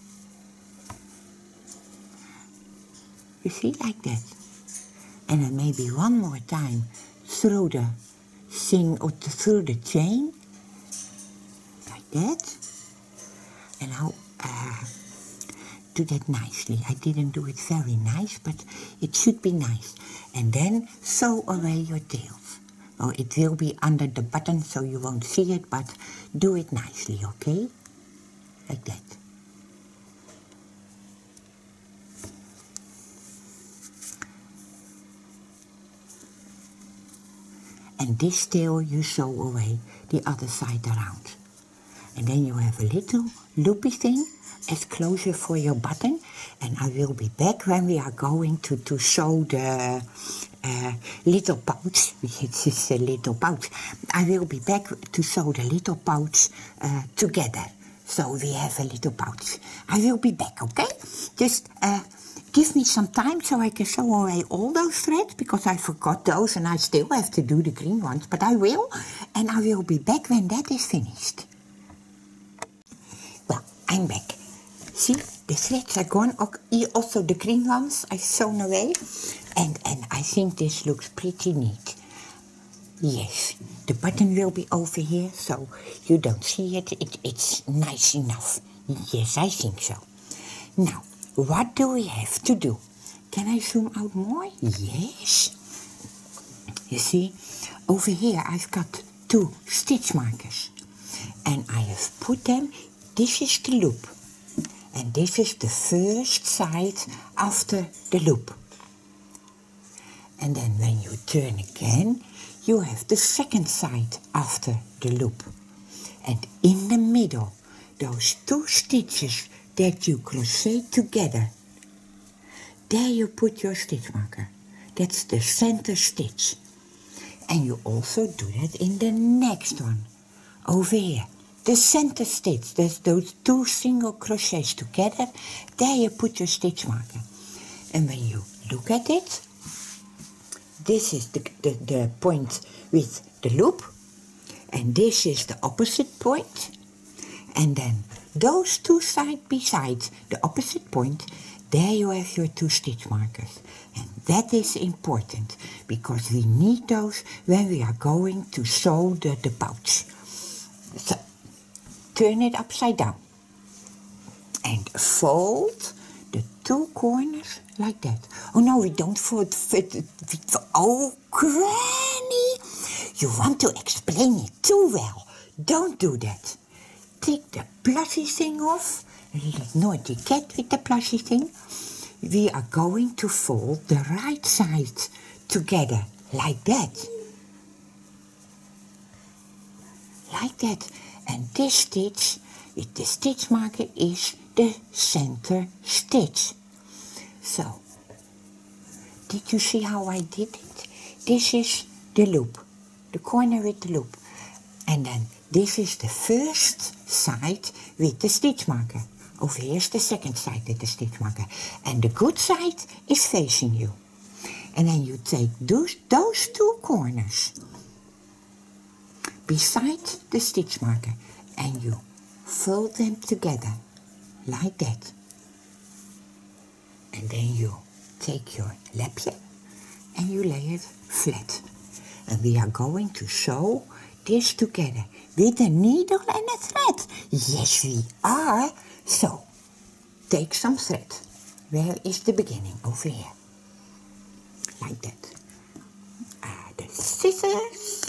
You see, like that. And then maybe one more time through the through the chain, like that. And I'll do that nicely. I didn't do it very nice, but it should be nice. And then sew away your tails. Oh, it will be under the button, so you won't see it, but do it nicely, okay? Like that. And this tail you sew away the other side around. And then you have a little loopy thing as closure for your button. And I will be back when we are going to sew the little pouch. It's just a little pouch. I will be back to sew the little pouch together. So we have a little pouch. I will be back, okay? Just give me some time so I can sew away all those threads, because I forgot those and I still have to do the green ones, but I will, and I will be back when that is finished. Well, I'm back. See, the threads are gone, also the green ones I've sewn away, and I think this looks pretty neat. Yes, the button will be over here, so you don't see it. It's nice enough. Yes, I think so. Now, what do we have to do? Can I zoom out more? Yes. You see, over here I've got 2 stitch markers. And I have put them, this is the loop. And this is the first side after the loop. And then when you turn again, you have the second side after the loop. And in the middle, those 2 stitches that you crochet together, there you put your stitch marker. That's the center stitch. And you also do that in the next one, over here. The center stitch, there's those 2 single crochets together, there you put your stitch marker. And when you look at it, this is the point with the loop, and this is the opposite point, and then those 2 side by side, the opposite point, there you have your 2 stitch markers. And that is important, because we need those when we are going to sew the pouch. So, turn it upside down, and fold the 2 corners like that. Oh no, we don't fold. Oh, Granny! You want to explain it too well. Don't do that. Take the plushy thing off. Naughty cat with the plushy thing. We are going to fold the right side together like that. Like that. And this stitch with the stitch marker is the center stitch. So, did you see how I did it? This is the loop, the corner with the loop. And then this is the first side with the stitch marker. Over here is the second side with the stitch marker. And the good side is facing you. And then you take those 2 corners beside the stitch marker and you fold them together like that. And then you take your lapje and you lay it flat. And we are going to sew this together with a needle and a thread. Yes, we are. So, take some thread. Where is the beginning? Over here. Like that. The scissors.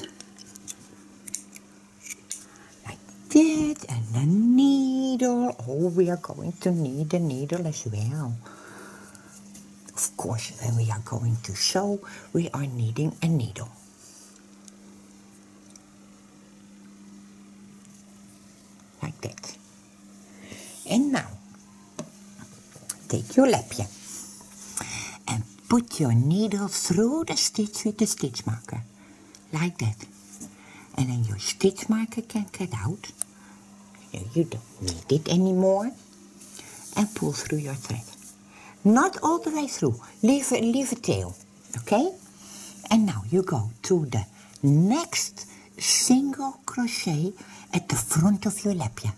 Like that. And the needle. Oh, we are going to need a needle as well. Of course, when we are going to sew, we are needing a needle. Like that. And now, take your lapje and put your needle through the stitch with the stitch marker. Like that. And then your stitch marker can get out. You don't need it anymore. And pull through your thread. Not all the way through. Leave a tail. Okay? And now you go to the next single crochet at the front of your lapje.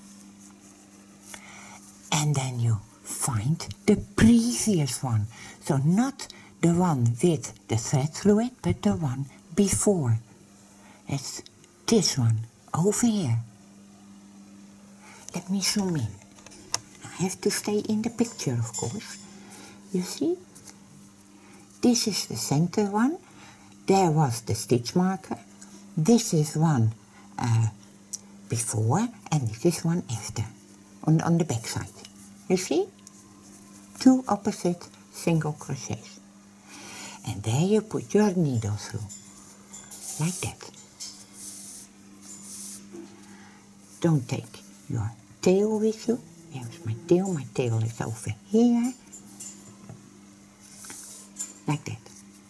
And then you find the previous one. So not the one with the thread through it, but the one before. It's this one, over here. Let me zoom in. I have to stay in the picture, of course. You see? This is the center one. There was the stitch marker. This is one before, and this is one after, on the back side. You see? 2 opposite single crochets. And there you put your needle through. Like that. Don't take your tail with you. Here's my tail. My tail is over here. Like that.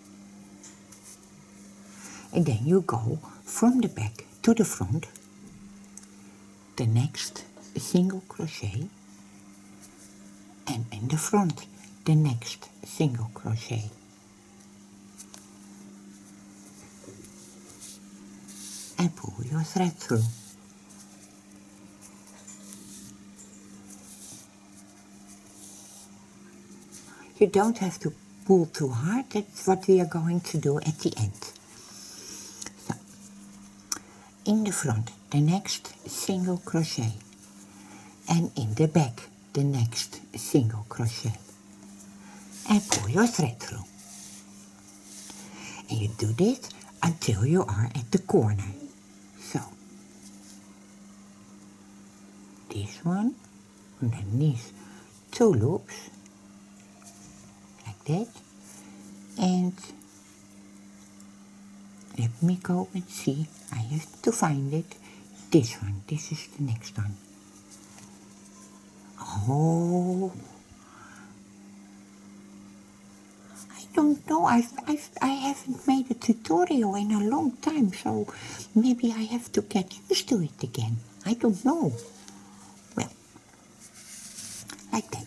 And then you go from the back to the front, the next single crochet, and in the front the next single crochet. And pull your thread through. You don't have to pull too hard. That's what we are going to do at the end. So, in the front, the next single crochet, and in the back, the next single crochet, and pull your thread through. And you do this until you are at the corner. So, this one, underneath 2 loops, like that, and let me go and see. I have to find it. This one, this is the next one. Oh, I don't know. I haven't made a tutorial in a long time, so maybe I have to get used to it again. I don't know. Well, like that.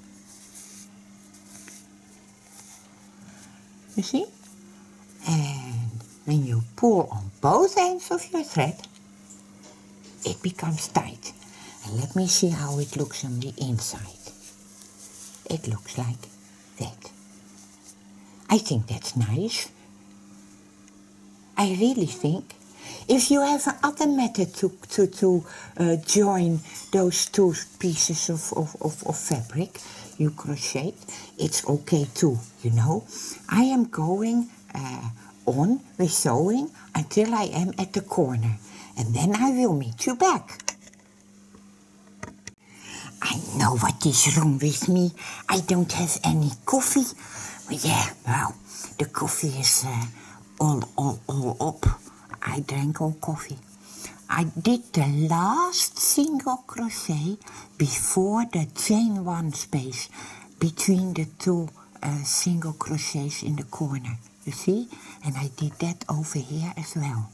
You see? And when you pull on both ends of your thread, it becomes tight. And let me see how it looks on the inside. It looks like that. I think that's nice. I really think. If you have another method to join those two pieces of fabric you crochet, it's okay too, you know. I am going on with sewing until I am at the corner, and then I will meet you back. I know what is wrong with me. I don't have any coffee. But yeah, well, the coffee is all up. I drank all coffee. I did the last single crochet before the chain 1 space between the two single crochets in the corner. You see? And I did that over here as well.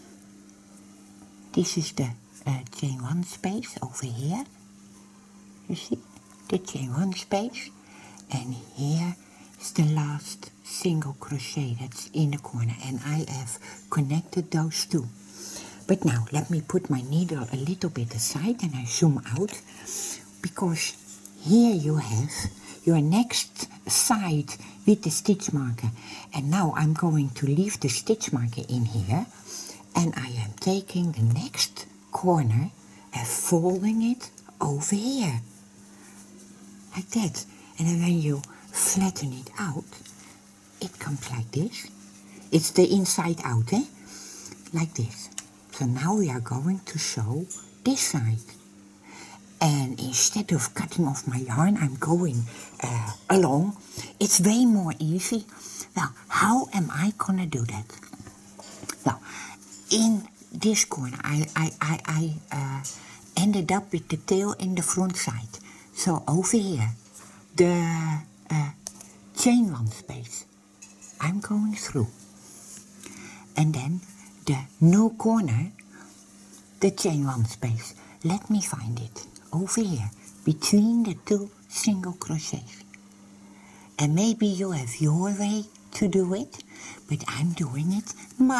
This is the chain 1 space over here. You see? The chain 1 space. And here is the last single crochet that's in the corner, and I have connected those two. But now let me put my needle a little bit aside and I zoom out, because here you have your next side with the stitch marker, and now I'm going to leave the stitch marker in here, and I am taking the next corner and folding it over here like that. And then when you flatten it out, it comes like this. It's the inside out, eh? Like this. So now we are going to sew this side. And instead of cutting off my yarn, I'm going along. It's way more easy. Well, how am I gonna do that? Well, in this corner, I ended up with the tail in the front side. So over here, the chain 1 space, I'm going through. And then the new corner, the chain 1 space, let me find it over here between the two single crochets. And maybe you have your way to do it, but I'm doing it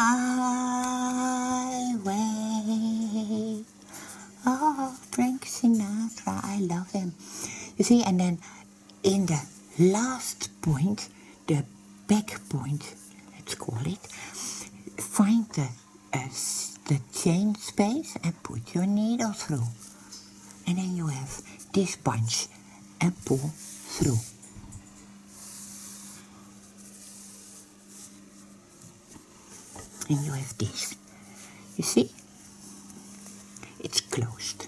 my way. Oh, Frank Sinatra, I love him. You see, and then in the last point, the back point, let's call it, find the chain space and put your needle through. And then you have this bunch and pull through. And you have this. You see? It's closed.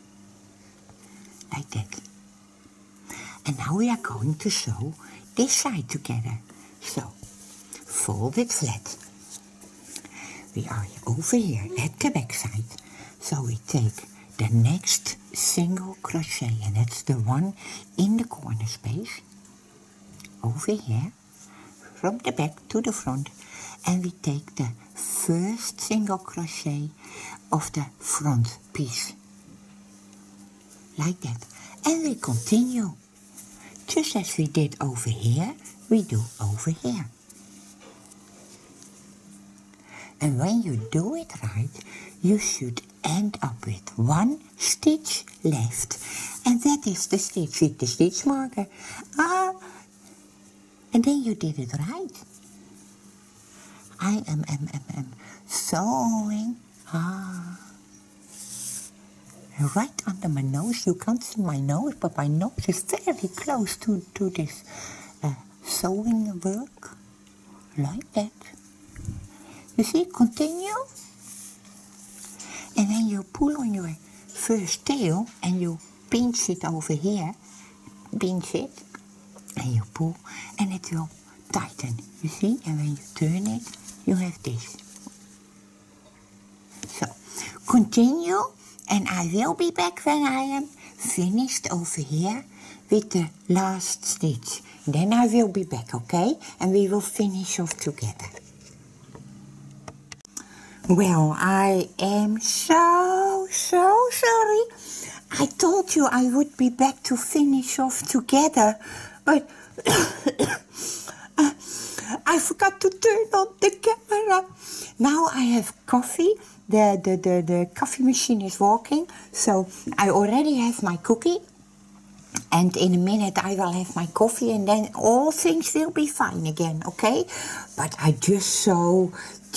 Like that. And now we are going to sew this side together. So, fold it flat. We are over here at the back side. So we take the next single crochet, and that's the one in the corner space. Over here, from the back to the front. And we take the first single crochet of the front piece. Like that. And we continue. Just as we did over here, we do over here. And when you do it right, you should end up with 1 stitch left. And that is the stitch with the stitch marker. And then you did it right. I am sewing right under my nose. You can't see my nose, but my nose is very close to this sewing work, like that. You see, continue. And then you pull on your first tail and you pinch it over here, pinch it, and you pull, and it will tighten, you see? And when you turn it, you have this. So, continue, and I will be back when I am finished over here with the last stitch. Then I will be back, okay? And we will finish off together. Well, I am so sorry. I told you I would be back to finish off together, but I forgot to turn on the camera. Now I have coffee. The coffee machine is working, so I already have my cookie. And in a minute I will have my coffee, and then all things will be fine again, okay? But I just sew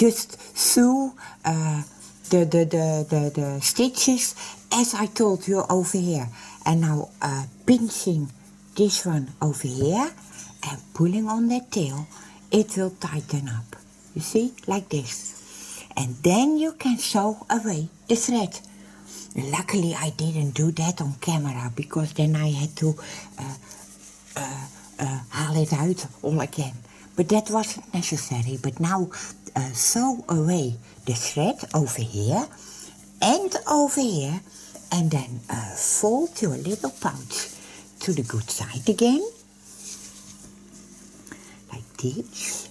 the stitches as I told you over here. And now pinching this one over here and pulling on that tail, it will tighten up. You see, like this. And then you can sew away the thread. Luckily, I didn't do that on camera, because then I had to haul it out all again. But that wasn't necessary. But now, sew away the thread over here and over here, and then fold your little pouch to the good side again, like this.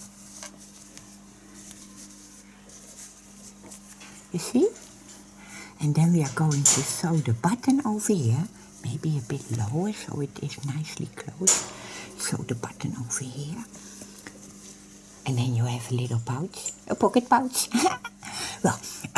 You see? And then we are going to sew the button over here, maybe a bit lower so it is nicely closed. Sew the button over here. And then you have a little pouch, a pocket pouch. Well,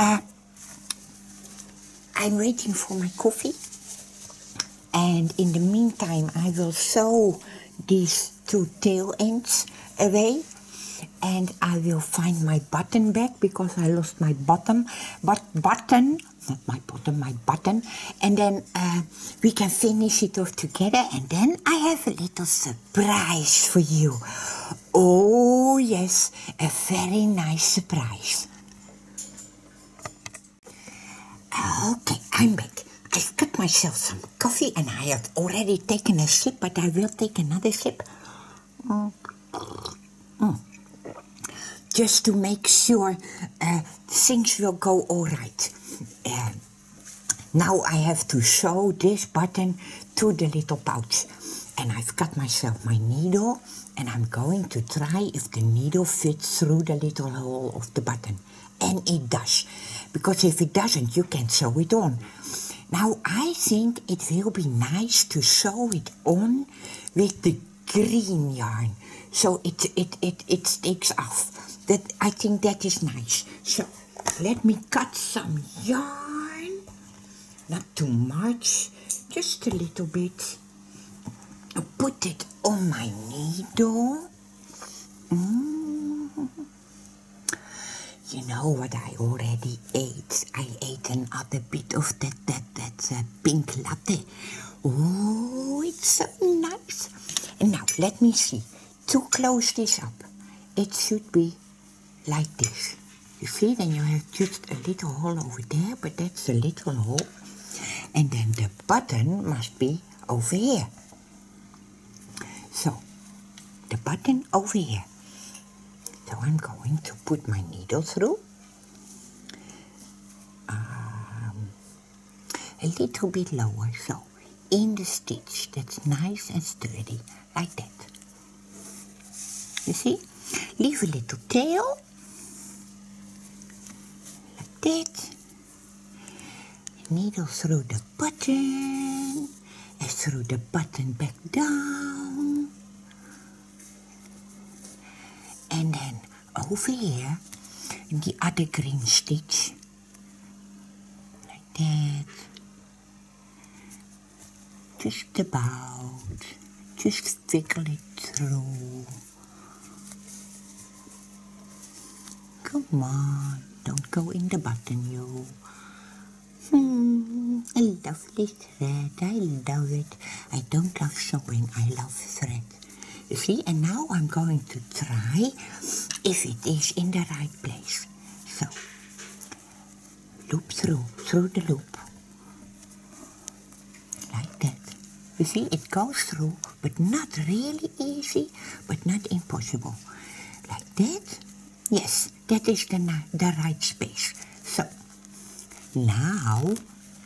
I'm waiting for my coffee. And in the meantime, I will sew these two tail ends away. And I will find my button back, because I lost my button. Not my bottom, my button. And then we can finish it off together. And then I have a little surprise for you. Oh yes, a very nice surprise. Okay, I'm back. I've got myself some coffee, and I have already taken a sip, but I will take another sip. Just to make sure things will go all right. Now I have to sew this button to the little pouch. And I've got myself my needle, and I'm going to try if the needle fits through the little hole of the button. And it does. Because if it doesn't, you can sew it on. Now I think it will be nice to sew it on with the green yarn. So it sticks off. I think that is nice. So let me cut some yarn. Not too much, just a little bit. Put it on my needle. You know what I already ate? I ate another bit of that pink latte. Oh, it's so nice. And now let me see. To close this up, it should be like this. You see, then you have just a little hole over there, but that's a little hole. And then the button must be over here. So, the button over here. So I'm going to put my needle through. A little bit lower, so in the stitch. That's nice and sturdy, like that. You see? Leave a little tail. Like that. Needle through the button. And through the button back down. And then over here, the other green stitch. Like that. Just about. Just wiggle it through. Come on, don't go in the button, you. A lovely thread, I love it. I don't love sewing, I love thread. You see, and now I'm going to try if it is in the right place. So, loop through the loop. Like that. You see, it goes through, but not really easy, but not impossible. Like that. Yes, that is the right space. So, now,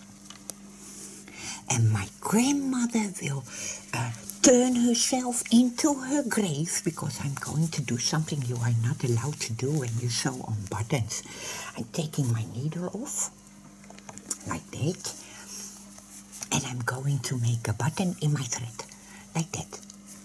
and my grandmother will turn herself into her grave, because I'm going to do something you are not allowed to do when you sew on buttons. I'm taking my needle off, like that, and I'm going to make a button in my thread, like that.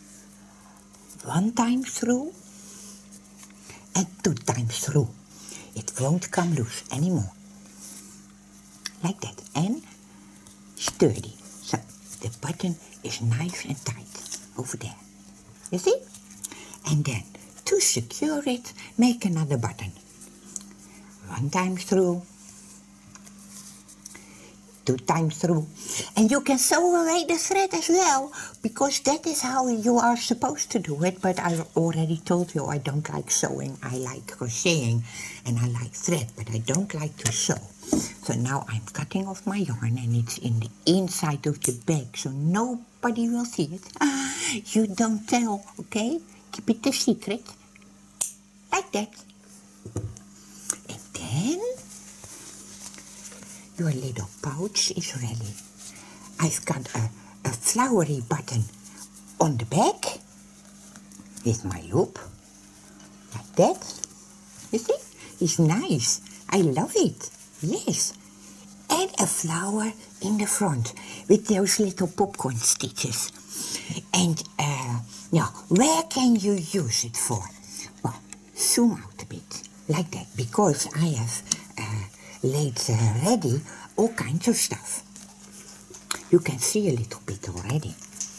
1 time through, and 2 times through. It won't come loose anymore. Like that, and sturdy. So, the button is nice and tight over there. You see? And then, to secure it, make another button. 1 time through, 2 times through. And you can sew away the thread as well, because that is how you are supposed to do it. But I already told you I don't like sewing. I like crocheting and I like thread, but I don't like to sew. So now I'm cutting off my yarn, and it's in the inside of the bag, so nobody will see it. You don't tell, okay? Keep it a secret. Like that. And then your little pouch is ready. I've got a flowery button on the back with my loop. Like that. You see? It's nice. I love it. Yes. And a flower in the front with those little popcorn stitches. And now, where can you use it for? Well, zoom out a bit, like that, because I have laid ready all kinds of stuff. You can see a little bit already.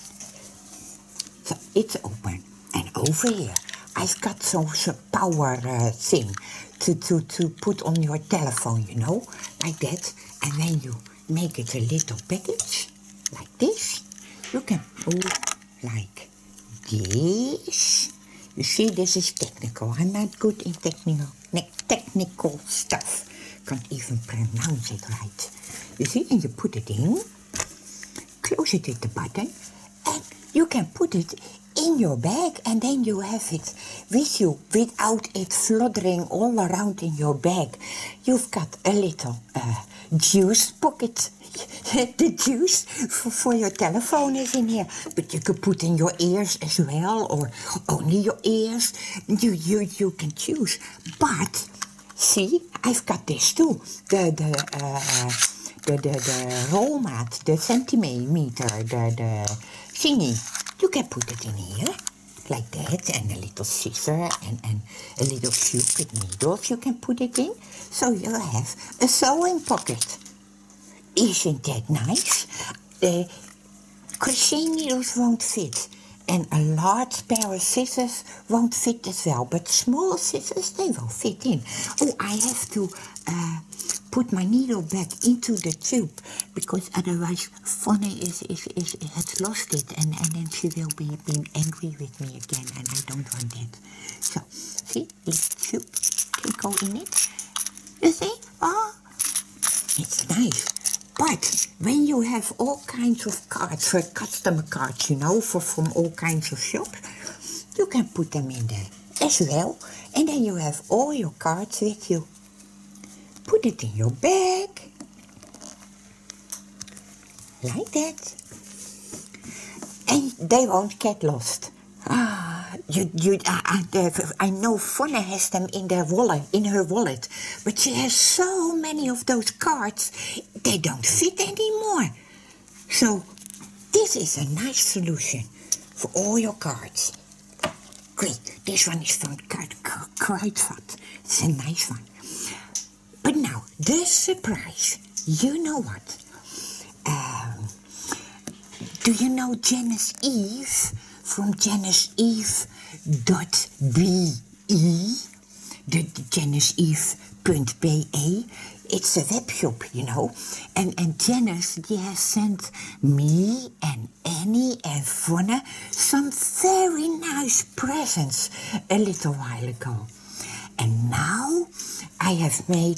So it's open, and over here I've got some power thing to put on your telephone, you know, like that. And then you make it a little package, like this. You can move like this. You see, this is technical. I'm not good in technical stuff. Can't even pronounce it right. You see, and you put it in, close it with the button, and you can put it in your bag, and then you have it with you without it fluttering all around in your bag. You've got a little juice pocket. The juice for your telephone is in here, but you could put in your ears as well, or only your ears. You can choose. But see, I've got this too. The roll mat, the centimeter, the thingy. You can put it in here, like that, and a little scissor and a little tube with needles you can put it in. So you have a sewing pocket. Isn't that nice? The crochet needles won't fit, and a large pair of scissors won't fit as well, but small scissors, they will fit in. Oh, I have to put my needle back into the tube, because otherwise Fonny has lost it, and then she will be angry with me again, and I don't want that. So, see, this tube can go in it. You see? Oh, it's nice. But when you have all kinds of cards, for customer cards, you know, from all kinds of shops, you can put them in there as well. And then you have all your cards with you. Put it in your bag. Like that. And they won't get lost. I know Fonne has them in her wallet, but she has so many of those cards, they don't fit anymore. So this is a nice solution for all your cards. Great, this one is from Kruidvat. It's a nice one. But now, the surprise. You know what? Do you know Janice Eve? From JaniceEve.be, the JaniceEve.be. It's a web shop, you know. And Janice, she has sent me and Annie and Fonne some very nice presents a little while ago. And now I have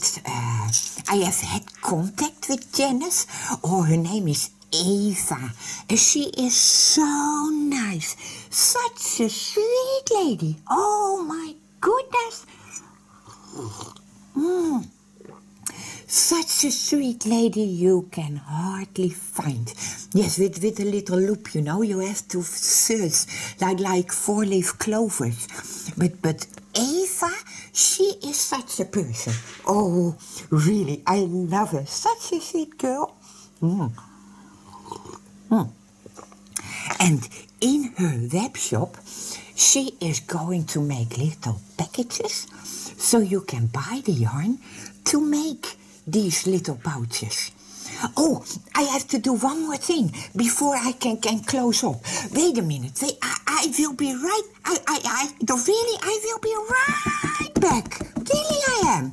had contact with Janice. Oh, her name is Eva. She is so nice. Such a sweet lady. Oh my goodness. such a sweet lady you can hardly find. Yes, with a little loop, you know, you have to search like four-leaf clovers. But Eva, she is such a person. Oh, really, I love her. Such a sweet girl. And in her web shop, she is going to make little packages so you can buy the yarn to make these little pouches. Oh, I have to do one more thing before I can close up. Wait a minute. Wait, I will be right. I will be right back. Really, I am.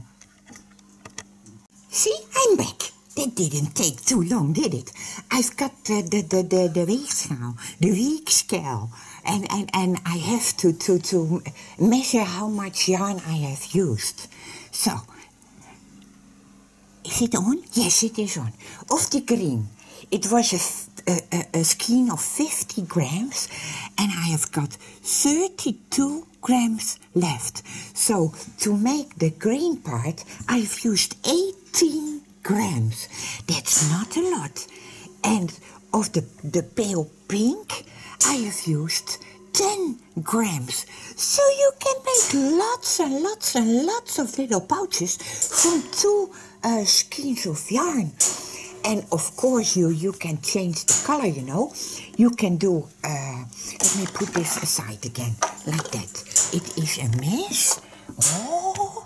See, I'm back. That didn't take too long, did it? I've got the weegschaal, the week scale, and I have to measure how much yarn I have used. So, is it on? Yes, it is on. Of the green, it was a skein of 50 grams, and I have got 32 grams left. So, to make the green part, I've used 18 grams. That's not a lot. And of the pale pink, I have used 10 grams. So you can make lots and lots and lots of little pouches from 2 skeins of yarn. And of course you can change the color, you know. You can do, let me put this aside again, like that. It is a mess. Oh,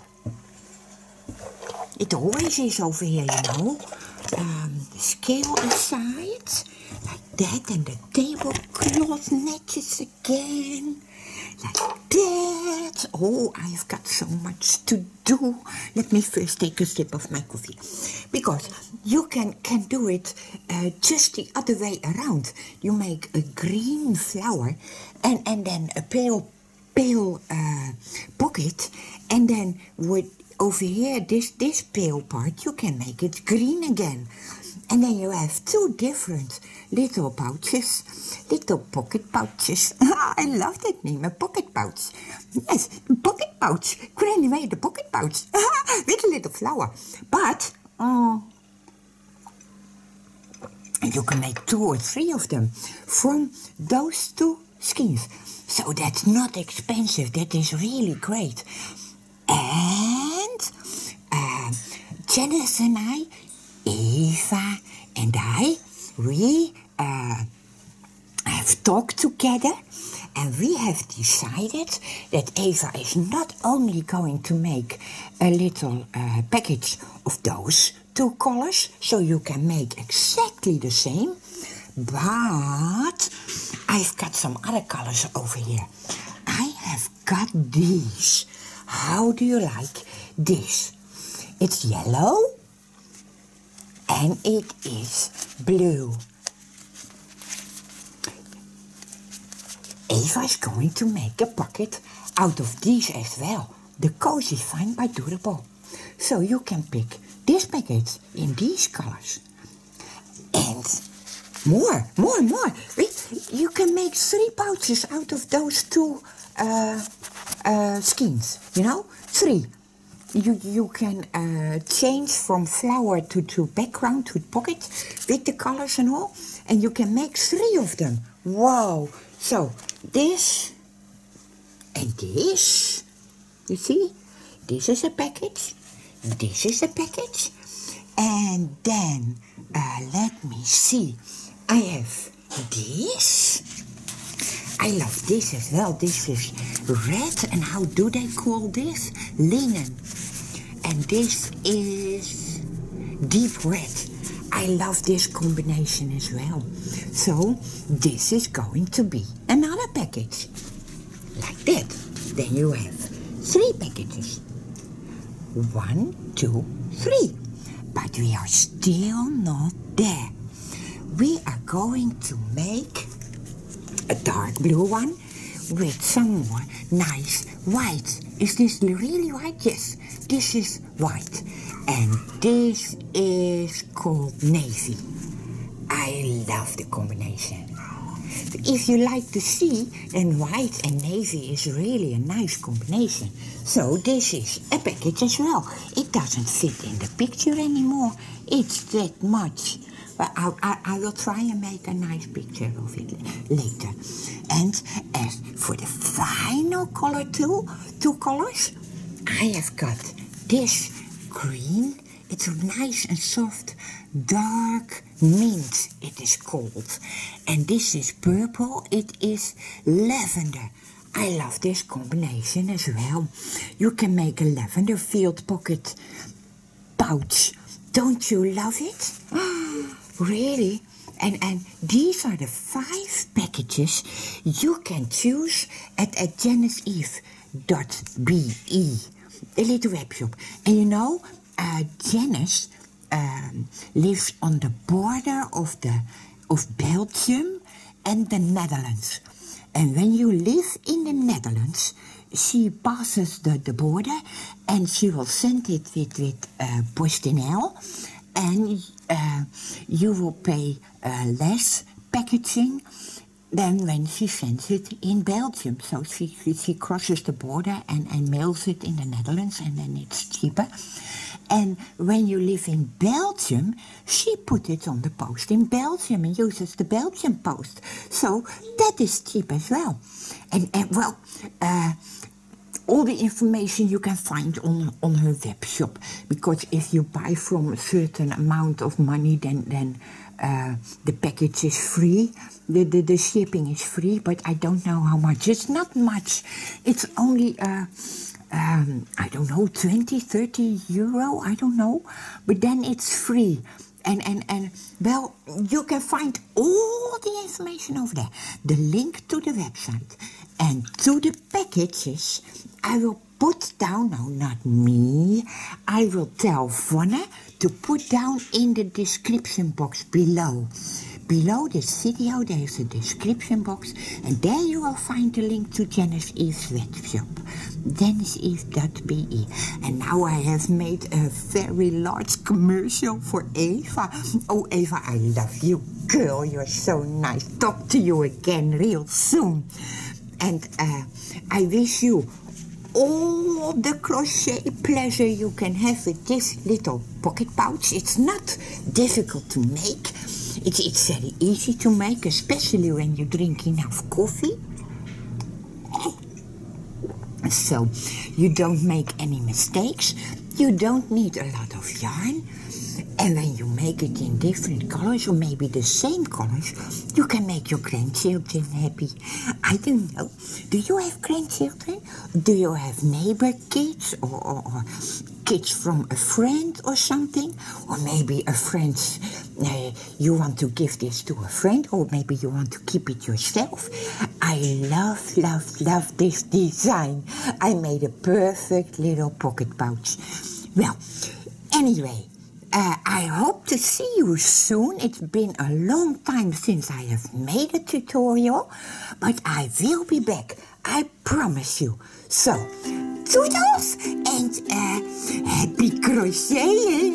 it always is over here, you know. The scale aside, like that, and the tablecloth matches again, like that. Oh, I've got so much to do. Let me first take a sip of my coffee, because you can do it just the other way around. You make a green flower, and then a pale pocket, and then with over here, this pale part, you can make it green again. And then you have 2 different little pouches, little pocket pouches. I love that name, a pocket pouch. Yes, pocket pouch. Granny made a pocket pouch with a little flower. But you can make 2 or 3 of them from those 2 skeins. So that's not expensive. That is really great. And Janice and I, Eva and we have talked together, and we have decided that Eva is not only going to make a little package of those 2 colors, so you can make exactly the same, but I've got some other colors over here. I have got these. How do you like this? It's yellow and it is blue. Eva is going to make a pocket out of these as well. The Cozy Fine by Durable. So you can pick this packet in these colors. And more. You can make 3 pouches out of those 2 skeins, you know, 3. You can change from flower to background to pocket with the colors and all, and you can make 3 of them. Wow! So this and this, you see, this is a package, this is a package, and then let me see, I have this. I love this as well. This is red, and how do they call this? Linen. And this is deep red. I love this combination as well. So this is going to be another package. Like that. Then you have 3 packages. 1, 2, 3. But we are still not there. We are going to make a dark blue one with some more nice white. Is this really white? Yes, this is white. And this is called navy. I love the combination. if you like to see, then white and navy is really a nice combination. So this is a package as well. It doesn't fit in the picture anymore. It's that much. But I will try and make a nice picture of it later. And as for the final color two colors, I have got this green. It's nice and soft, dark mint, it is called. And this is purple, it is lavender. I love this combination as well. You can make a lavender field pocket pouch. Don't you love it? Really? And these are the 5 packages you can choose at janiceeve.be, the little web shop. And you know, Janice lives on the border of Belgium and the Netherlands. And when you live in the Netherlands, she passes the border and she will send it with PostNL, and you will pay less packaging than when she sends it in Belgium. So she crosses the border and mails it in the Netherlands, and then it's cheaper. And when you live in Belgium, she put it on the post in Belgium and uses the Belgian post. So that is cheap as well. And well, all the information you can find on her web shop. Because if you buy from a certain amount of money, then the package is free. The shipping is free, but I don't know how much. It's not much. It's only, I don't know, 20, 30 euro, I don't know. But then it's free. And well, you can find all the information over there. The link to the website and to the packages, I will put down, no, not me, I will tell Vonne to put down in the description box below. Below this video, there's a description box, and there you will find the link to Janice Eve's web shop, janiceeve.be. And now I have made a very large commercial for Eva. Oh, Eva, I love you, girl. You're so nice. Talk to you again real soon. And I wish you all the crochet pleasure you can have with this little pocket pouch. It's not difficult to make. It's very easy to make, especially when you drink enough coffee. So you don't make any mistakes. You don't need a lot of yarn. And when you make it in different colors, or maybe the same colors, you can make your grandchildren happy. I don't know. Do you have grandchildren? Do you have neighbor kids or kids from a friend or something? Or maybe a friend, you want to give this to a friend, or maybe you want to keep it yourself. I love, love, love this design. I made a perfect little pocket pouch. Well, anyway, I hope to see you soon. It's been a long time since I have made a tutorial, but I will be back. I promise you. So, toodles and happy crocheting!